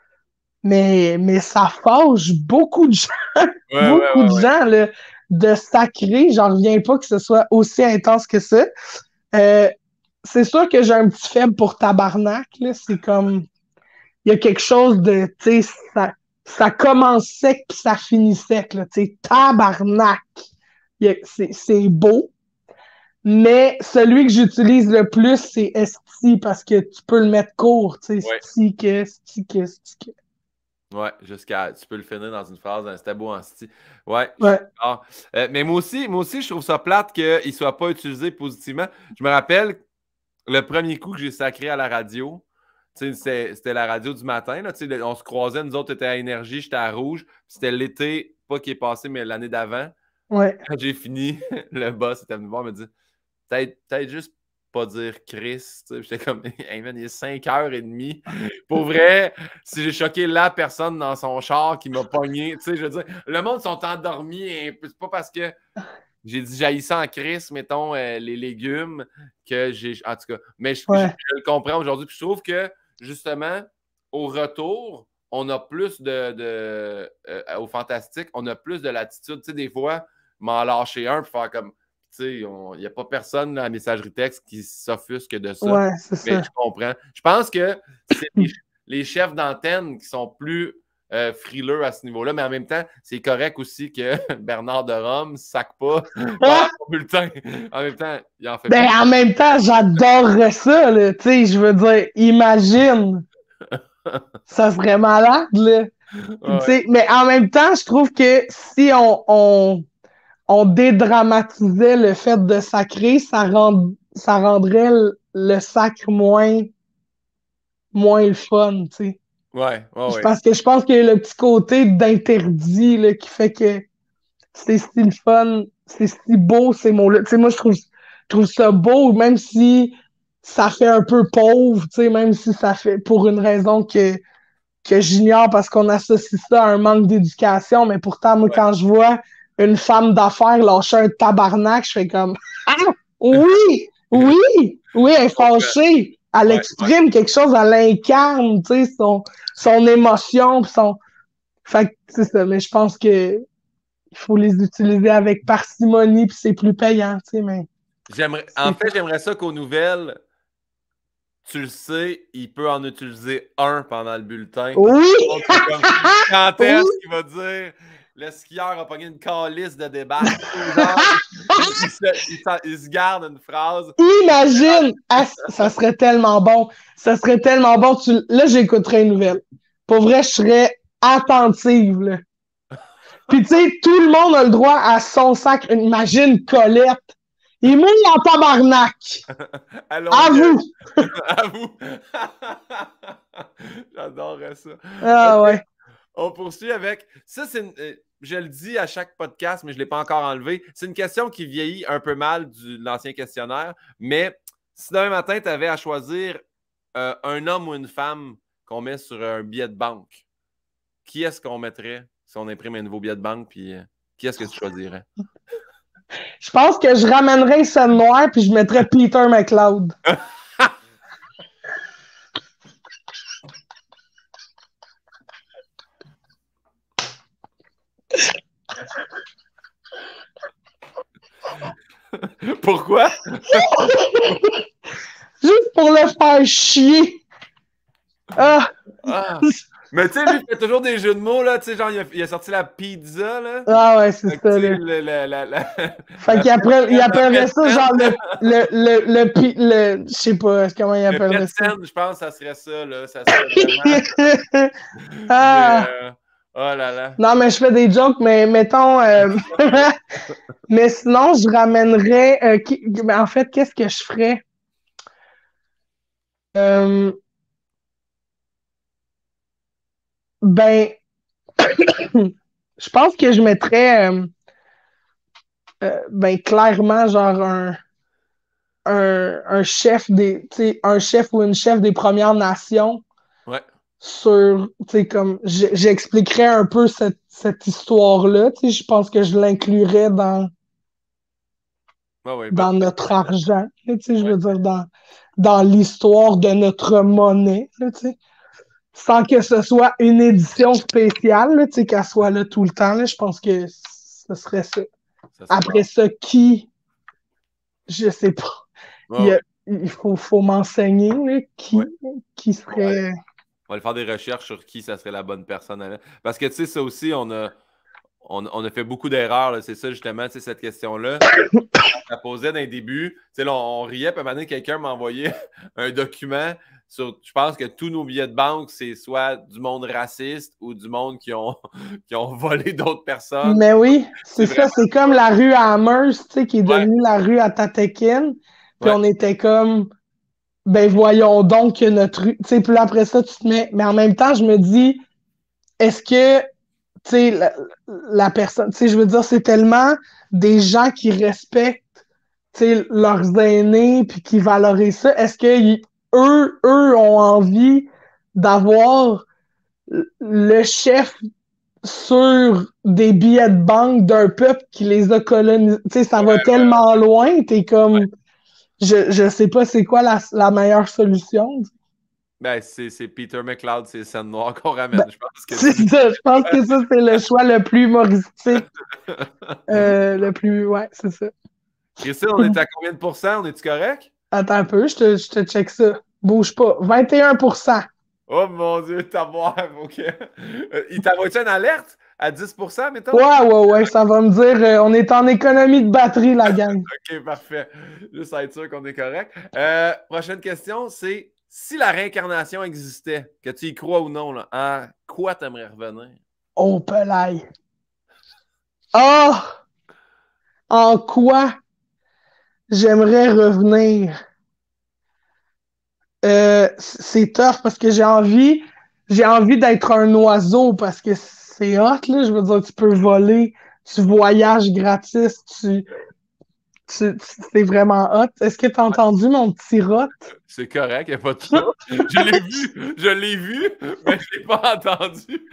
S2: mais, mais ça fâche beaucoup de gens,
S1: Ouais, ouais,
S2: beaucoup
S1: ouais,
S2: de
S1: ouais.
S2: gens, là, de sacrer. J'en reviens pas que ce soit aussi intense que ça. Euh, c'est sûr que j'ai un petit faible pour tabarnak, là. C'est comme, il y a quelque chose de, tu sais, ça, ça commence sec puis ça finit sec, là, tu sais, tabarnak. Il y a- C'est c'est beau, mais celui que j'utilise le plus, c'est esti parce que tu peux le mettre court, tu sais,
S1: Ouais.
S2: esti que, esti que, esti que.
S1: Ouais, jusqu'à. Tu peux le finir dans une phrase, un c'était beau en style. Ouais, je suis
S2: Ouais.
S1: d'accord. Euh, mais moi aussi, moi aussi, je trouve ça plate qu'il ne soit pas utilisé positivement. Je me rappelle le premier coup que j'ai sacré à la radio. Tu sais, C'était c'était la radio du matin. Là, tu sais, on se croisait, nous autres, étais à Énergie, j'étais à Rouge. C'était l'été, pas qui est passé, mais l'année d'avant.
S2: Ouais.
S1: Quand j'ai fini, le boss était venu me voir, il me dit peut-être peut-être juste pas dire Chris. Tu sais, j'étais comme, hey man, il est cinq heures trente. Pour vrai, si j'ai choqué la personne dans son char qui m'a pogné, tu sais, je veux dire, le monde sont endormis. Et c'est pas parce que j'ai dit jaillissant en Chris, mettons, euh, les légumes, que j'ai. En tout cas, mais je, je-
S2: Ouais.
S1: je le comprends aujourd'hui. Puis je trouve que, justement, au retour, on a plus de. de euh, au fantastique, on a plus de latitude. Tu sais, des fois, m'en lâcher un, puis faire comme. Tu sais, il n'y a pas personne dans la messagerie texte qui s'offusque de ça.
S2: Ouais, c'est
S1: Mais
S2: ça.
S1: je comprends. Je pense que c'est les, les chefs d'antenne qui sont plus euh, frileux à ce niveau-là, mais en même temps, c'est correct aussi que Bernard de Rome ne sac pas pendant
S2: Ah!
S1: son bulletin. En même temps, il en fait
S2: Ben,
S1: pas.
S2: en même temps, j'adorerais ça, là. Tu sais, je veux dire, imagine. Ça serait malade, là. Tu
S1: Ouais,
S2: sais, mais en même temps, je trouve que si on, on, on dédramatisait le fait de sacrer, ça, rend, ça rendrait le, le sacre moins, moins le fun, tu sais.
S1: ouais, ouais, ouais.
S2: Parce que je pense qu'il y a le petit côté d'interdit là, qui fait que c'est si le fun, c'est si beau ces mots-là. Tu sais, moi, je trouve, je trouve ça beau, même si ça fait un peu pauvre, tu sais, même si ça fait pour une raison que, que j'ignore parce qu'on associe ça à un manque d'éducation, mais pourtant, moi,
S1: Ouais.
S2: quand je vois une femme d'affaires lâcher un tabarnak, je fais comme Ah! Oui! Oui! Oui, elle est fâchée. Elle
S1: Ouais,
S2: exprime quelque chose, elle incarne, tu sais, son, son émotion, pis son. Fait que c'est ça, mais je pense que il faut les utiliser avec parcimonie, puis c'est plus payant, tu sais, mais
S1: J'aimerais, en
S2: c'est
S1: fait, j'aimerais ça qu'aux nouvelles, tu le sais, il peut en utiliser un pendant le bulletin.
S2: Oui!
S1: Donc, c'est comme, quand
S2: Oui!
S1: est-ce qu'il va dire le skieur a pogné une calice de débat? Genre, il, il se, il s'en- il se garde une phrase.
S2: Imagine! Ah, ça serait tellement bon. Ça serait tellement bon. Tu... Là, j'écouterais une nouvelle. Pour vrai, je serais attentive, là. Puis, tu sais, tout le monde a le droit à son sac. Imagine Colette. Il mouille en tabarnak.
S1: À
S2: À
S1: Longueuil.
S2: vous.
S1: À vous. J'adorerais ça.
S2: Ah
S1: OK.
S2: ouais.
S1: On poursuit avec. Ça, c'est une- euh, je le dis à chaque podcast, mais je ne l'ai pas encore enlevé. C'est une question qui vieillit un peu mal du- de l'ancien questionnaire. Mais si demain matin, tu avais à choisir euh, un homme ou une femme qu'on met sur un billet de banque, qui est-ce qu'on mettrait si on imprime un nouveau billet de banque? Puis euh, qui est-ce que tu choisirais?
S2: Je pense que je ramènerais une scène noire puis je mettrais Peter McLeod.
S1: Pourquoi?
S2: Juste pour le faire chier. Ah.
S1: Ah. Mais tu sais, lui, il fait toujours des jeux de mots, là. Tu sais, genre, il a, il a sorti la pizza, là.
S2: Ah ouais, c'est
S1: Fait que,
S2: ça,
S1: tu sais,
S2: là.
S1: le, le- la, la,
S2: Fait
S1: la
S2: qu'il appelle, il
S1: pet-
S2: appellerait ça
S1: scène,
S2: genre le, le, le, le, pi- le, je sais pas comment il
S1: le
S2: appellerait
S1: pet
S2: ça.
S1: scène, je pense que ça serait ça, là. Ça serait vraiment. Mais,
S2: Ah.
S1: euh, oh là là.
S2: Non, mais je fais des jokes, mais mettons, euh, mais sinon, je ramènerais, euh, qui- ben, en fait, qu'est-ce que je ferais? Euh, ben, je pense que je mettrais, euh, euh, ben, clairement, genre un, un, un chef des, tu sais, un chef ou une chef des Premières Nations
S1: Ouais.
S2: sur, tu sais, comme, j'- j'expliquerais un peu cette, cette histoire-là, tu sais, je pense que je l'inclurais dans,
S1: Ouais, ouais, bonne
S2: dans notre
S1: idée.
S2: argent, là, tu sais, je
S1: Ouais.
S2: veux dire, dans, dans l'histoire de notre monnaie, là, tu sais, sans que ce soit une édition spéciale, là, tu sais, qu'elle soit là tout le temps, là, je pense que ce serait ça.
S1: Ça serait
S2: Après
S1: bon.
S2: ça, qui, je sais pas, il,
S1: Ouais,
S2: y a-
S1: ouais.
S2: il faut, faut m'enseigner, là, qui,
S1: Ouais.
S2: qui
S1: On va aller,
S2: serait...
S1: on va aller faire des recherches sur qui ça serait la bonne personne à mettre. Parce que, tu sais, ça aussi, on a, on, on a fait beaucoup d'erreurs, là. C'est ça, justement, tu sais, cette question-là. Ça posait dans les débuts. Tu sais, là, on, on riait, puis à un moment donné, quelqu'un m'a envoyé un document sur. Je pense que tous nos billets de banque, c'est soit du monde raciste ou du monde qui ont, qui ont volé d'autres personnes.
S2: Mais oui, c'est
S1: C'est
S2: ça,
S1: vraiment.
S2: c'est comme la rue à Amherst, tu sais, qui est
S1: Ouais,
S2: devenue la rue à Tatekin. Puis
S1: ouais,
S2: on était comme, ben voyons donc que notre rue. Tu sais, puis là, après ça, tu te mets. Mais en même temps, je me dis, est-ce que, tu sais, la, la personne. Tu sais, je veux dire, c'est tellement des gens qui respectent, tu sais, leurs aînés, puis qui valorisent ça. Est-ce que y- eux, eux ont envie d'avoir le chef sur des billets de banque d'un peuple qui les a colonisés. Tu sais, ça
S1: ouais,
S2: va
S1: ouais,
S2: tellement loin, t'es
S1: ouais.
S2: comme, je, je sais pas c'est quoi la, la meilleure solution.
S1: Ben, c'est c'est Peter McLeod, c'est scène noire qu'on
S2: Ben,
S1: ramène. Je pense que
S2: c'est
S1: tu.
S2: ça, je pense que ça, c'est le choix le plus humoristique. Euh, le plus, ouais, c'est ça.
S1: Christine, on est à combien de pourcents? On est-tu correct?
S2: Attends un peu, je te, je te check ça. Bouge pas. vingt et un pour cent.
S1: Oh mon Dieu, t'avoir, OK. Euh, Il t'envoie-tu une alerte à dix pour cent, mettons?
S2: Ouais, ouais, ouais, ça va me dire, euh, on est en économie de batterie, la gang.
S1: OK, parfait. Juste à être sûr qu'on est correct. Euh, prochaine question, c'est si la réincarnation existait, que tu y crois ou non, là, en quoi t'aimerais revenir?
S2: Oh, pelaille. Ah! En quoi j'aimerais revenir? Euh, c'est tough parce que j'ai envie, j'ai envie d'être un oiseau parce que c'est hot, là. Je veux dire, tu peux voler tu voyages gratis, tu, tu, tu- c'est vraiment hot. Est-ce que t'as entendu mon petit rot?
S1: C'est correct, il n'y a pas de ça. Je l'ai vu, je l'ai vu, mais je l'ai pas entendu.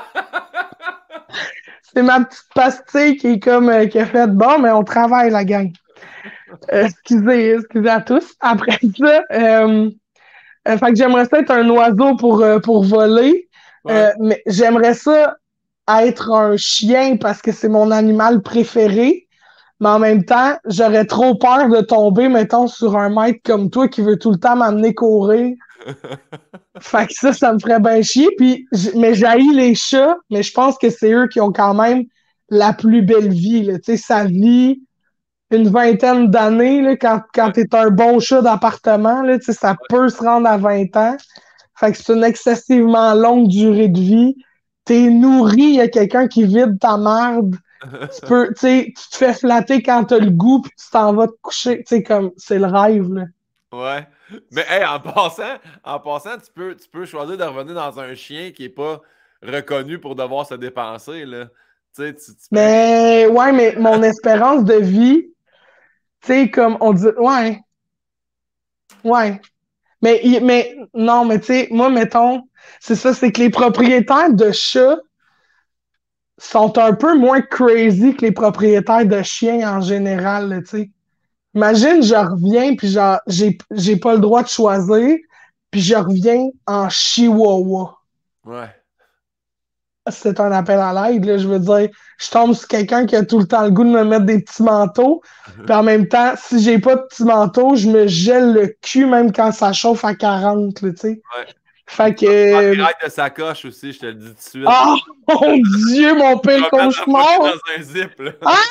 S2: C'est ma petite pastille qui est comme, euh, qui a fait, bon, mais on travaille, la gang. Euh, excusez, excusez à tous. Après ça, euh, euh, fait que j'aimerais ça être un oiseau pour, euh, pour voler.
S1: Ouais.
S2: Euh, mais j'aimerais ça être un chien parce que c'est mon animal préféré. Mais en même temps, j'aurais trop peur de tomber, mettons, sur un maître comme toi qui veut tout le temps m'amener courir. Fait que ça, ça me ferait bien chier. Puis, j- mais j'haïs les chats, mais je pense que c'est eux qui ont quand même la plus belle vie, là. Tu sais, ça vit une vingtaine d'années, là, quand, quand t'es un bon chat d'appartement, là, tu sais, ça peut se rendre à vingt ans. Fait que c'est une excessivement longue durée de vie. T'es nourri, il y a quelqu'un qui vide ta marde. Tu peux, tu sais, tu te fais flatter quand t'as le goût, puis tu t'en vas te coucher. Tu sais, comme, c'est le rêve, là.
S1: Ouais. Mais hey, en passant, en passant, tu peux, tu peux choisir de revenir dans un chien qui n'est pas reconnu pour devoir se dépenser, là. Tu sais, tu, tu peux.
S2: Mais, ouais, mais mon espérance de vie, tu sais, comme on dit, ouais, ouais. Mais, il- mais, non, mais tu sais, moi, mettons, c'est ça, c'est que les propriétaires de chats sont un peu moins crazy que les propriétaires de chiens en général, là, tu sais. Imagine, je reviens, puis genre, j'ai, j'ai pas le droit de choisir, puis je reviens en chihuahua.
S1: Ouais.
S2: C'est un appel à l'aide, là. Je veux dire, je tombe sur quelqu'un qui a tout le temps le goût de me mettre des petits manteaux, puis en même temps, si j'ai pas de petits manteaux, je me gèle le cul même quand ça chauffe à quarante, là, tu sais.
S1: Ouais.
S2: Fait
S1: Tu vas
S2: que...
S1: prendre des de sacoche aussi, je te le dis tout de suite.
S2: Oh, mon Dieu, mon
S1: Tu
S2: pire
S1: vas mettre la moitié
S2: cauchemar!
S1: dans un zip, là.
S2: Ah!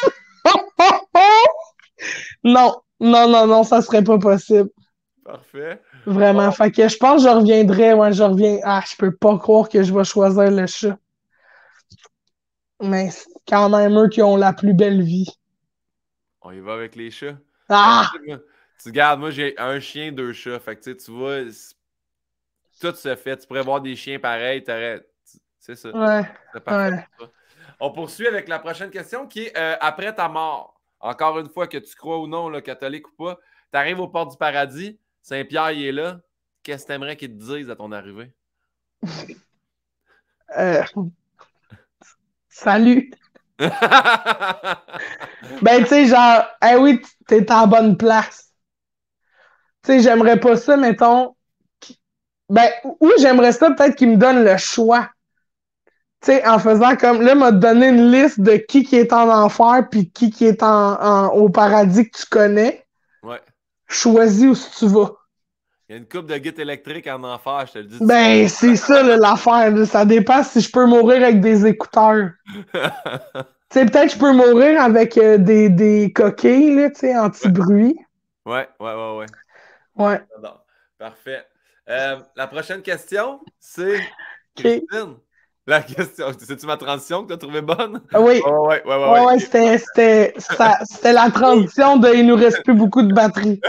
S2: Non, non, non, non, ça serait pas possible.
S1: Parfait.
S2: Vraiment.
S1: Bon,
S2: Fait que je pense que je reviendrai. Ouais, je reviens. Ah, je peux pas croire que je vais choisir le chat. Mais c'est quand même eux qui ont la plus belle vie.
S1: on y va avec les chats. Ben,
S2: Ah!
S1: tu sais, moi, tu regardes, moi j'ai un chien, deux chats. Fait que tu sais, tu vois, c'est- tout se fait. Tu pourrais voir des chiens pareils, t'aurais. C'est ça.
S2: Ouais,
S1: C'est parfait
S2: ouais.
S1: pour toi. On poursuit avec la prochaine question qui est euh, après ta mort. Encore une fois, que tu crois ou non, là, catholique ou pas, tu arrives aux portes du paradis, Saint-Pierre il est là. Qu'est-ce que tu aimerais qu'il te dise à ton arrivée?
S2: Euh, salut. Ben, tu sais, genre, eh oui, t'es en bonne place. Tu sais, j'aimerais pas ça, mettons. Ben, ou j'aimerais ça peut-être qu'ils me donnent le choix. Tu sais, en faisant comme, là, m'a donné une liste de qui qui est en enfer puis qui qui est en, en- au paradis que tu connais.
S1: Ouais.
S2: Choisis où tu vas.
S1: Il y a une coupe de guitare électrique en enfer, je te le dis tout de suite.
S2: Ben, c'est ça, là, l'affaire, là. Ça dépend si je peux mourir avec des écouteurs. Tu sais, peut-être que je peux mourir avec euh, des, des coquilles, là, tu sais,
S1: Ouais,
S2: anti-bruit.
S1: ouais, ouais, ouais, ouais.
S2: Ouais.
S1: J'adore. Parfait. Euh, la prochaine question, c'est
S2: OK.
S1: Christine. La question, c'est-tu ma transition que tu as trouvée bonne?
S2: Ah oui.
S1: Oh, ouais, ouais, ouais,
S2: Ouais,
S1: ouais.
S2: ouais, c'était, c'était, ça, c'était la transition de il nous reste plus beaucoup de batterie.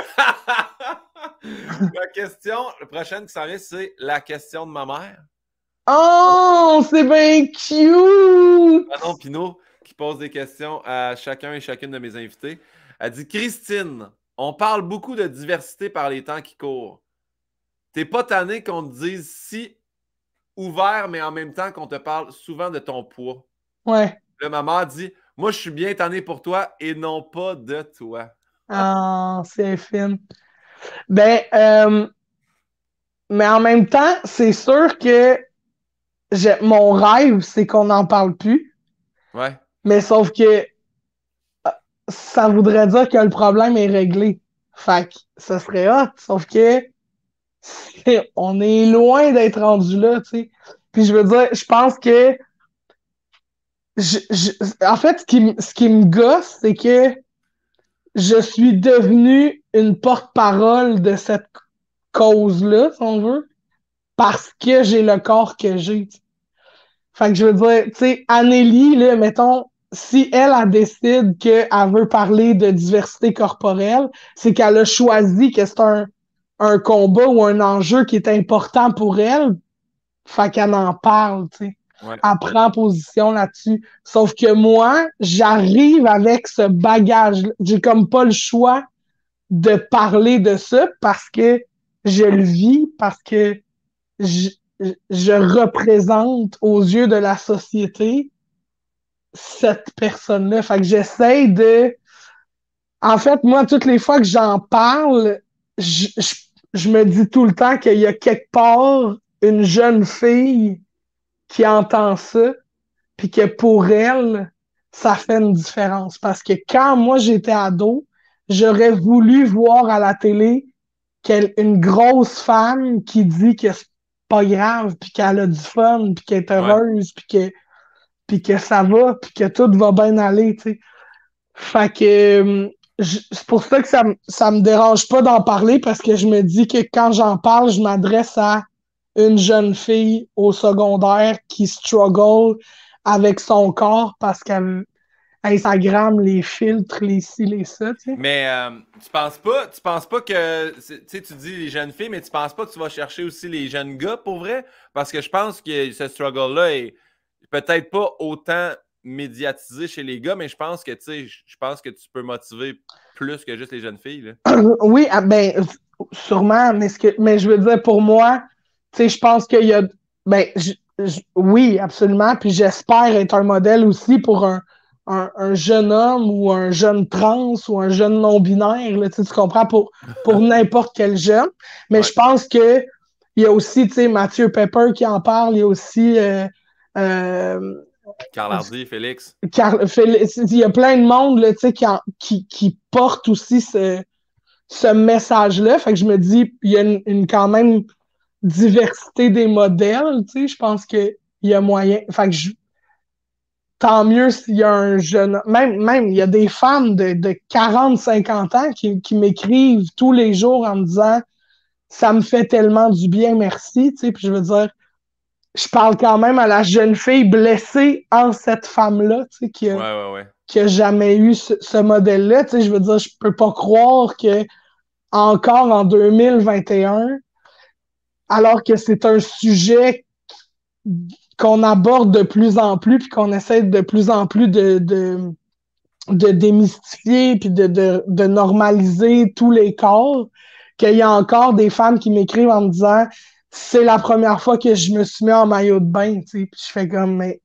S1: La question, la prochaine qui s'en vient, c'est la question de ma mère.
S2: Oh, c'est bien cute!
S1: Manon Pinault, qui pose des questions à chacun et chacune de mes invités. Elle dit Christine, on parle beaucoup de diversité par les temps qui courent. T'es pas tanné qu'on te dise si ouvert, mais en même temps qu'on te parle souvent de ton poids.
S2: Ouais.
S1: Là, ma mère dit moi, je suis bien tanné pour toi et non pas de toi.
S2: Ah, c'est fine. Ben, euh, mais en même temps, c'est sûr que j'ai- mon rêve, c'est qu'on n'en parle plus.
S1: Ouais.
S2: Mais sauf que ça voudrait dire que le problème est réglé. Fait que ça serait hot. Sauf que c'est- on est loin d'être rendu là, tu sais. Puis je veux dire, je pense que je, je- en fait, ce qui, m- ce qui me gosse, c'est que je suis devenu une porte-parole de cette cause-là, si on veut, parce que j'ai le corps que j'ai. Tu sais. Fait que je veux dire, tu sais, Anneli, là, mettons, si elle, elle décide qu'elle veut parler de diversité corporelle, c'est qu'elle a choisi que c'est un, un combat ou un enjeu qui est important pour elle, fait qu'elle en parle, tu sais.
S1: Ouais.
S2: elle prend position là-dessus. Sauf que moi, j'arrive avec ce bagage. J'ai comme pas le choix de parler de ça parce que je le vis, parce que je, je représente aux yeux de la société cette personne-là. Fait que j'essaie de... En fait, moi, toutes les fois que j'en parle, je, je, je me dis tout le temps qu'il y a quelque part une jeune fille qui entend ça, puis que pour elle, ça fait une différence. Parce que quand moi j'étais ado, j'aurais voulu voir à la télé qu'elle, une grosse femme qui dit que c'est pas grave, puis qu'elle a du fun, puis qu'elle est
S1: Ouais.
S2: heureuse, puis que, puis que ça va, puis que tout va bien aller, tu sais. Fait que euh, je- c'est pour ça que ça, me- ça me dérange pas d'en parler, parce que je me dis que quand j'en parle, je m'adresse à une jeune fille au secondaire qui struggle avec son corps parce qu'elle Instagram, les filtres, les ci, les ça, tu sais.
S1: Mais euh, tu penses pas, tu penses pas que, c'est- tu sais, tu dis les jeunes filles, mais tu penses pas que tu vas chercher aussi les jeunes gars pour vrai? Parce que je pense que ce struggle-là est peut-être pas autant médiatisé chez les gars, mais je pense que, tu sais, je je pense que tu peux motiver plus que juste les jeunes filles, là.
S2: Oui, ah, ben, sûrement, mais, ce que, mais je veux dire, pour moi, tu sais, je pense qu'il y a. Ben, je- je- oui, absolument. Puis j'espère être un modèle aussi pour un, un, un jeune homme ou un jeune trans ou un jeune non-binaire, là, tu sais, tu comprends, pour, pour n'importe quel jeune. Mais
S1: Ouais.
S2: je pense que il y a aussi, tu sais, Mathieu Pepper qui en parle, il y a aussi. Euh, euh,
S1: Carl Hardy, Félix.
S2: Car- Félix- il y a plein de monde là, tu sais, qui, en- qui, qui porte aussi ce ce message-là. Fait que je me dis, il y a une, une quand même diversité des modèles, tu sais, je pense qu'il y a moyen. Fait que je- tant mieux s'il y a un jeune. Même, même, il y a des femmes de, de quarante cinquante ans qui, qui m'écrivent tous les jours en me disant ça me fait tellement du bien, merci. Tu sais, puis je veux dire, je parle quand même à la jeune fille blessée en cette femme-là, tu sais, qui
S1: Ouais,
S2: a,
S1: ouais, ouais.
S2: qui a jamais eu ce, ce modèle-là. Tu sais, je veux dire, je peux pas croire que encore en deux mille vingt et un, alors que c'est un sujet qu'on aborde de plus en plus, puis qu'on essaie de plus en plus de, de, de démystifier, puis de, de, de normaliser tous les corps, qu'il y a encore des femmes qui m'écrivent en me disant c'est la première fois que je me suis mis en maillot de bain, tu sais, puis je fais comme, mais,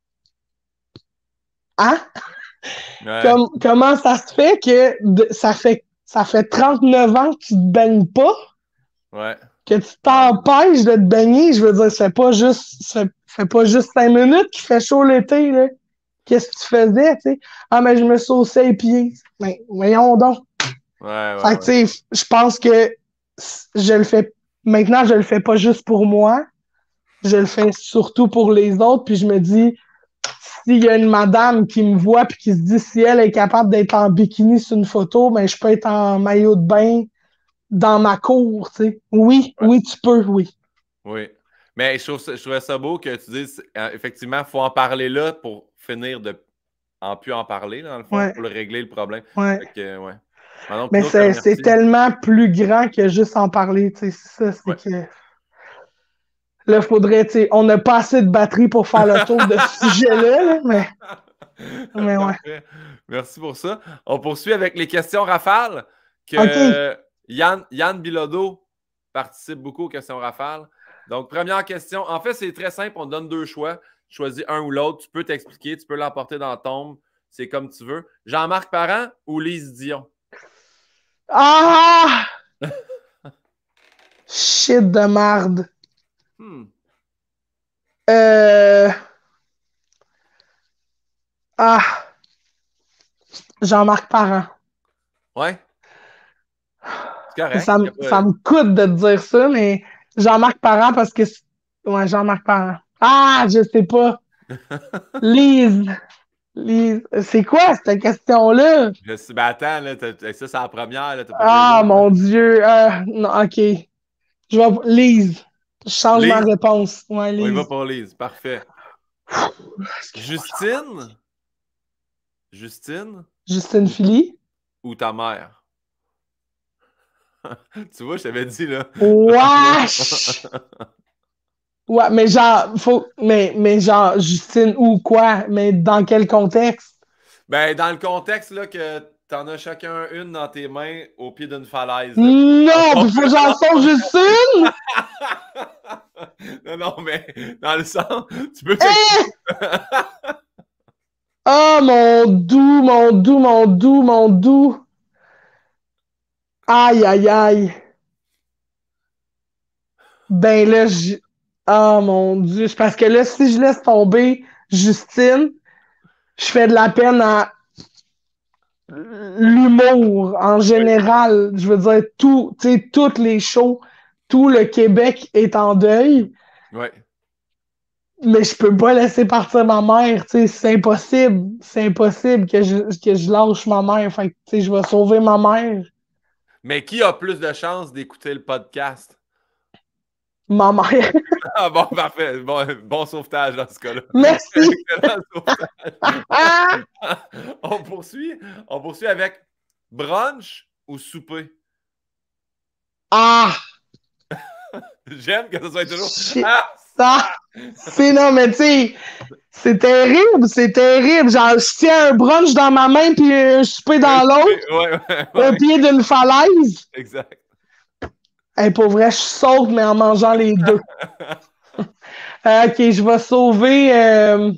S2: hein?
S1: Ouais,
S2: Comme, comment ça se fait que de- ça fait, ça fait trente-neuf ans que tu te baignes pas?
S1: ouais.
S2: Que tu
S1: Ah, non.
S2: t'empêches de te baigner, je veux dire, ça fait pas juste, ça fait, ça fait pas juste cinq minutes qu'il fait chaud l'été, là. Qu'est-ce que tu faisais, tu sais? Ah, mais je me saussais les pieds. Ben, voyons donc.
S1: Ouais, ouais,
S2: Fait que,
S1: ouais.
S2: tu sais, je pense que je le fais, maintenant, je le fais pas juste pour moi, je le fais surtout pour les autres, puis je me dis, s'il y a une madame qui me voit puis qui se dit si elle est capable d'être en bikini sur une photo, ben, je peux être en maillot de bain dans ma cour, tu sais. Oui,
S1: Ouais.
S2: oui, tu peux, oui.
S1: Oui. Mais je trouve ça- je trouvais ça beau que tu dises, euh, effectivement, il faut en parler là pour finir de en plus en parler, dans le fond,
S2: Ouais,
S1: pour le régler le problème.
S2: ouais.
S1: Fait que, ouais. Manon
S2: Mais
S1: Pinot te
S2: c'est, c'est
S1: remercie.
S2: tellement plus grand que juste en parler, tu sais. C'est ça, c'est
S1: Ouais.
S2: que là, faudrait, tu sais, on n'a pas assez de batterie pour faire le tour de ce sujet-là, là, mais, mais ouais.
S1: Parfait. Merci pour ça. On poursuit avec les questions rafales.
S2: OK.
S1: Que Yann, Yann Bilodeau participe beaucoup aux questions rafales. Donc, première question. En fait, c'est très simple. On te donne deux choix. Tu choisis un ou l'autre. Tu peux t'expliquer. Tu peux l'emporter dans la tombe. C'est comme tu veux. Jean-Marc Parent ou Lise Dion?
S2: Ah! Shit de marde.
S1: Hmm.
S2: Euh... Ah! Jean-Marc Parent.
S1: Ouais, c'est correct.
S2: Ça
S1: Y
S2: me,
S1: a
S2: ça
S1: pas-
S2: me coûte de te dire ça, mais Jean-Marc Parent parce que... c'est- Ouais, Jean-Marc Parent. Ah! Je sais pas. Lise. Lise. C'est quoi cette question-là?
S1: Je suis ben attends, là, t'as- t'as- ça, c'est la première, là, t'as pas les
S2: Ah,
S1: autres, là.
S2: mon Dieu. Euh, non, OK. Je vais... Lise. Je change ma
S1: Lise,
S2: réponse. Ouais,
S1: on y va
S2: Lise.
S1: pour Lise. Parfait.
S2: Excuse-moi, je vais avoir des-
S1: Justine, Justine
S2: Justine
S1: ou,
S2: Philly.
S1: ou ta mère? Tu vois, je t'avais dit, là.
S2: Wesh! Ouais, mais genre, faut. Mais, mais genre, Justine ou quoi? Mais dans quel contexte?
S1: Ben, dans le contexte là, que t'en as chacun une dans tes mains au pied d'une falaise. Là.
S2: Non, pis faut que j'en sauve Justine!
S1: non, non, mais dans le sens, tu peux
S2: Hein? Ah, mon doux, mon doux, mon doux, mon doux. Aïe, aïe, aïe. Ben là, je... Ah, mon Dieu. Parce que là, si je laisse tomber Justine, je fais de la peine à l'humour en général. Je veux dire, tout, tu sais, toutes les shows, tout le Québec est en deuil.
S1: Ouais.
S2: Mais je peux pas laisser partir ma mère, tu sais, c'est impossible. C'est impossible que je, que je lâche ma mère. Fait que, tu sais, je vais sauver ma mère.
S1: Mais qui a plus de chances d'écouter le podcast?
S2: Ma mère.
S1: Ah bon, parfait. Bon, bon sauvetage dans ce cas-là.
S2: Merci.
S1: Excellent sauvetage.
S2: Ah!
S1: on, poursuit, on poursuit avec brunch ou souper?
S2: Ah!
S1: J'aime que ce soit toujours.
S2: Shit.
S1: Ah!
S2: Ah! C'est non, mais tu sais, c'est terrible, c'est terrible. Genre, je tiens un brunch dans ma main puis un souper dans l'autre,
S1: Ouais, ouais, ouais.
S2: au pied d'une falaise.
S1: Exact.
S2: Hey, pour vrai, je saute, mais en mangeant les deux. Euh, ok, je vais sauver. euh,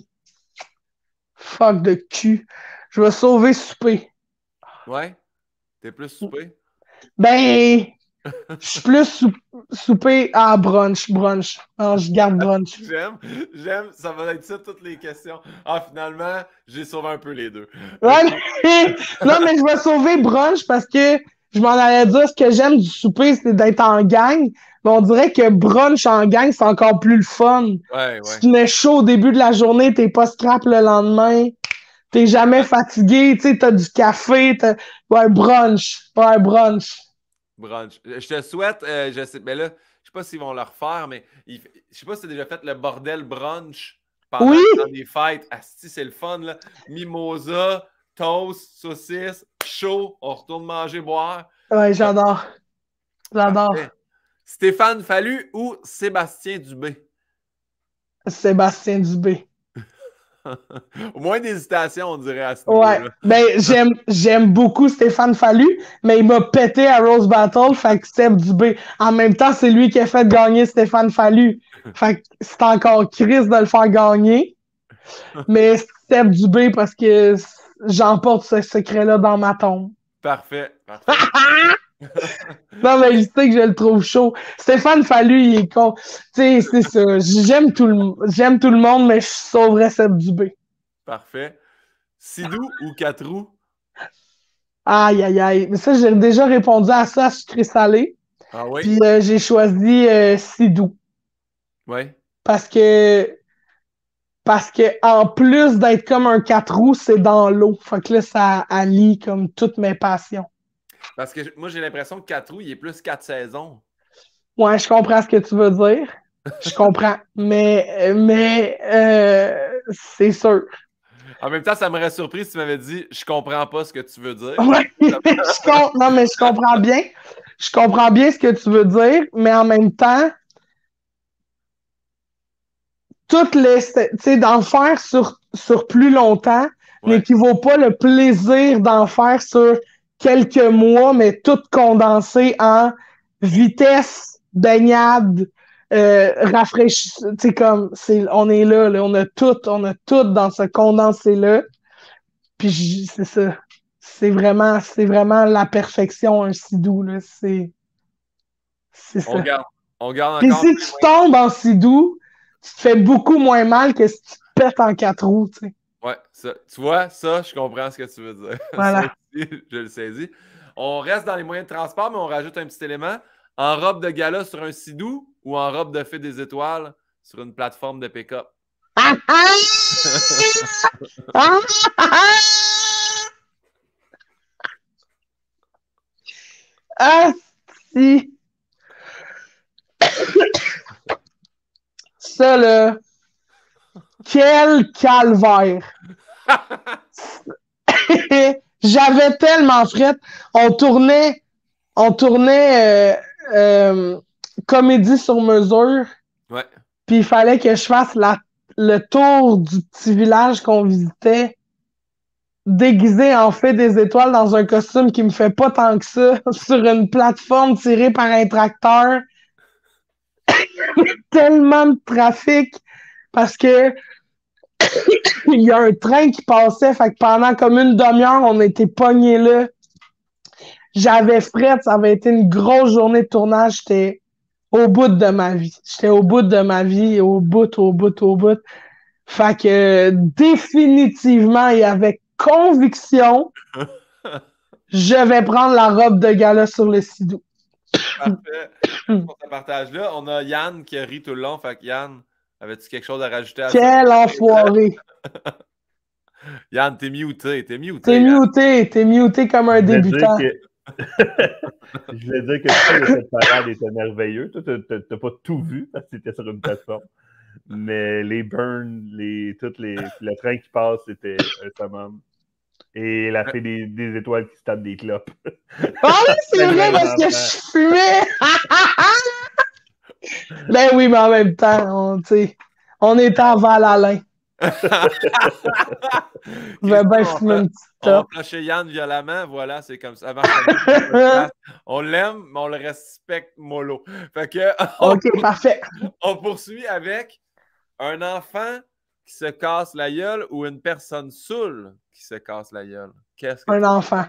S2: Fuck de cul. Je vais sauver souper.
S1: Ouais? T'es plus souper?
S2: Ben, je suis plus sou- souper à brunch, brunch. Non, je garde brunch.
S1: J'aime, j'aime, ça va être ça toutes les questions. Ah, finalement, j'ai sauvé un peu les deux.
S2: Ouais, mais... non, mais je vais sauver brunch parce que je m'en allais dire ce que j'aime du souper, c'est d'être en gang. Mais on dirait que brunch en gang, c'est encore plus le fun.
S1: Ouais, ouais.
S2: Si tu mets chaud au début de la journée, t'es pas scrap le lendemain. T'es jamais fatigué, tu sais, t'as du café, t'as... Ouais, brunch. Ouais, brunch.
S1: Brunch. Je te souhaite, euh, je sais, mais là, je sais pas s'ils vont le refaire, mais il- je sais pas si tu as déjà fait le bordel brunch pendant
S2: Oui!
S1: le temps des fêtes. Asti, c'est le fun, là. Mimosa, toast, saucisse, chaud, on retourne manger, boire.
S2: Ouais, j'adore. J'adore.
S1: Parfait. Stéphane Fallu ou Sébastien Dubé?
S2: Sébastien Dubé.
S1: Au moins d'hésitation, on dirait, à ce
S2: Ouais.
S1: niveau-là.
S2: Ben, j'aime, j'aime beaucoup Stéphane Fallu, mais il m'a pété à Rose Battle, fait que Seb Dubé. En même temps, c'est lui qui a fait gagner Stéphane Fallu. Fait que c'est encore Chris de le faire gagner. Mais Seb Dubé, parce que j'emporte ce secret-là dans ma tombe.
S1: Parfait, parfait.
S2: Non, mais je sais que je le trouve chaud. Stéphane Fallu, il est con. Tu sais, c'est ça. J'aime tout le, j'aime tout le monde, mais je sauverais Seb Dubé.
S1: Parfait. Sidou ou quatre roues?
S2: Aïe, aïe, aïe. Mais ça, j'ai déjà répondu à ça, sucré salé.
S1: Ah oui?
S2: Puis euh, j'ai choisi euh, Sidou.
S1: Oui.
S2: Parce que, parce que en plus d'être comme un quatre roues, c'est dans l'eau. Fait que là, ça allie comme toutes mes passions.
S1: Parce que moi, j'ai l'impression que quatre roues, il est plus quatre saisons.
S2: Ouais, je comprends ce que tu veux dire. Je comprends. Mais, mais euh, c'est sûr.
S1: En même temps, ça m'aurait surpris si tu m'avais dit je comprends pas ce que tu veux dire.
S2: Ouais, je com- non, mais je comprends bien. Je comprends bien ce que tu veux dire, mais en même temps, toutes les, tu sais, d'en faire sur, sur plus longtemps
S1: Ouais.
S2: n'équivaut pas le plaisir d'en faire sur quelques mois, mais tout condensé en vitesse, baignade, euh, rafraîchissement. Tu sais, comme, c'est, on est là, là, on a tout, on a tout dans ce condensé-là. Puis j- c'est ça. C'est vraiment, c'est vraiment la perfection, un sidou, là. C'est, c'est
S1: On
S2: ça.
S1: garde, on garde
S2: Puis
S1: encore.
S2: si tu tombes en sidou, tu te fais beaucoup moins mal que si tu te pètes en quatre roues, tu sais.
S1: Ouais, ça, tu vois, ça, je comprends ce que tu veux dire.
S2: Voilà.
S1: Ça aussi, je le saisis. On reste dans les moyens de transport, mais on rajoute un petit élément. En robe de gala sur un sidou ou en robe de fée des étoiles sur une plateforme de pick-up?
S2: Ah, ah! Ah, ah! Ah, si. Ça, là, quel calvaire. J'avais tellement fret. On tournait, on tournait euh, euh, comédie sur mesure.
S1: Ouais.
S2: Puis il fallait que je fasse la, le tour du petit village qu'on visitait, déguisé en fait des étoiles dans un costume qui me fait pas tant que ça, sur une plateforme tirée par un tracteur. Tellement de trafic parce que il y a un train qui passait, fait que pendant comme une demi-heure, on était pognés là. J'avais fret, ça avait été une grosse journée de tournage, j'étais au bout de ma vie. J'étais au bout de ma vie, au bout, au bout, au bout. Fait que définitivement et avec conviction, je vais prendre la robe de gala sur le Sidou.
S1: Parfait. Pour ce partage-là, on a Yann qui a ri tout le long. Fait que Yann, avais-tu quelque chose à rajouter à ça?
S2: Quel enfoiré!
S1: Yann, t'es muté, t'es muté.
S2: T'es
S1: Yann.
S2: muté, t'es muté comme un
S3: Je voulais
S2: débutant.
S3: dire que- Je voulais dire que tout le cette parade était merveilleux. Toi, t'as- t'as t'as pas tout vu parce que c'était sur une plateforme. Mais les burns, les, toutes les, le train qui passe, c'était un summum. Et la fée des, des étoiles qui se tape des clopes.
S2: Ah oui, c'est vrai parce que je fumais! Ben oui, mais en même temps, on, tu sais, on était en Val-Alain. Je vais bien
S1: Christophe,
S2: fumer une petite
S1: on va
S2: top.
S1: flasher Yann violemment. Voilà, c'est comme ça. Ça marche comme ça. On l'aime, mais on le respecte mollo. Fait que, on,
S2: OK, parfait.
S1: on poursuit avec un enfant qui se casse la gueule ou une personne saoule qui se casse la gueule. Qu'est-ce que
S2: Un
S1: tu-
S2: enfant.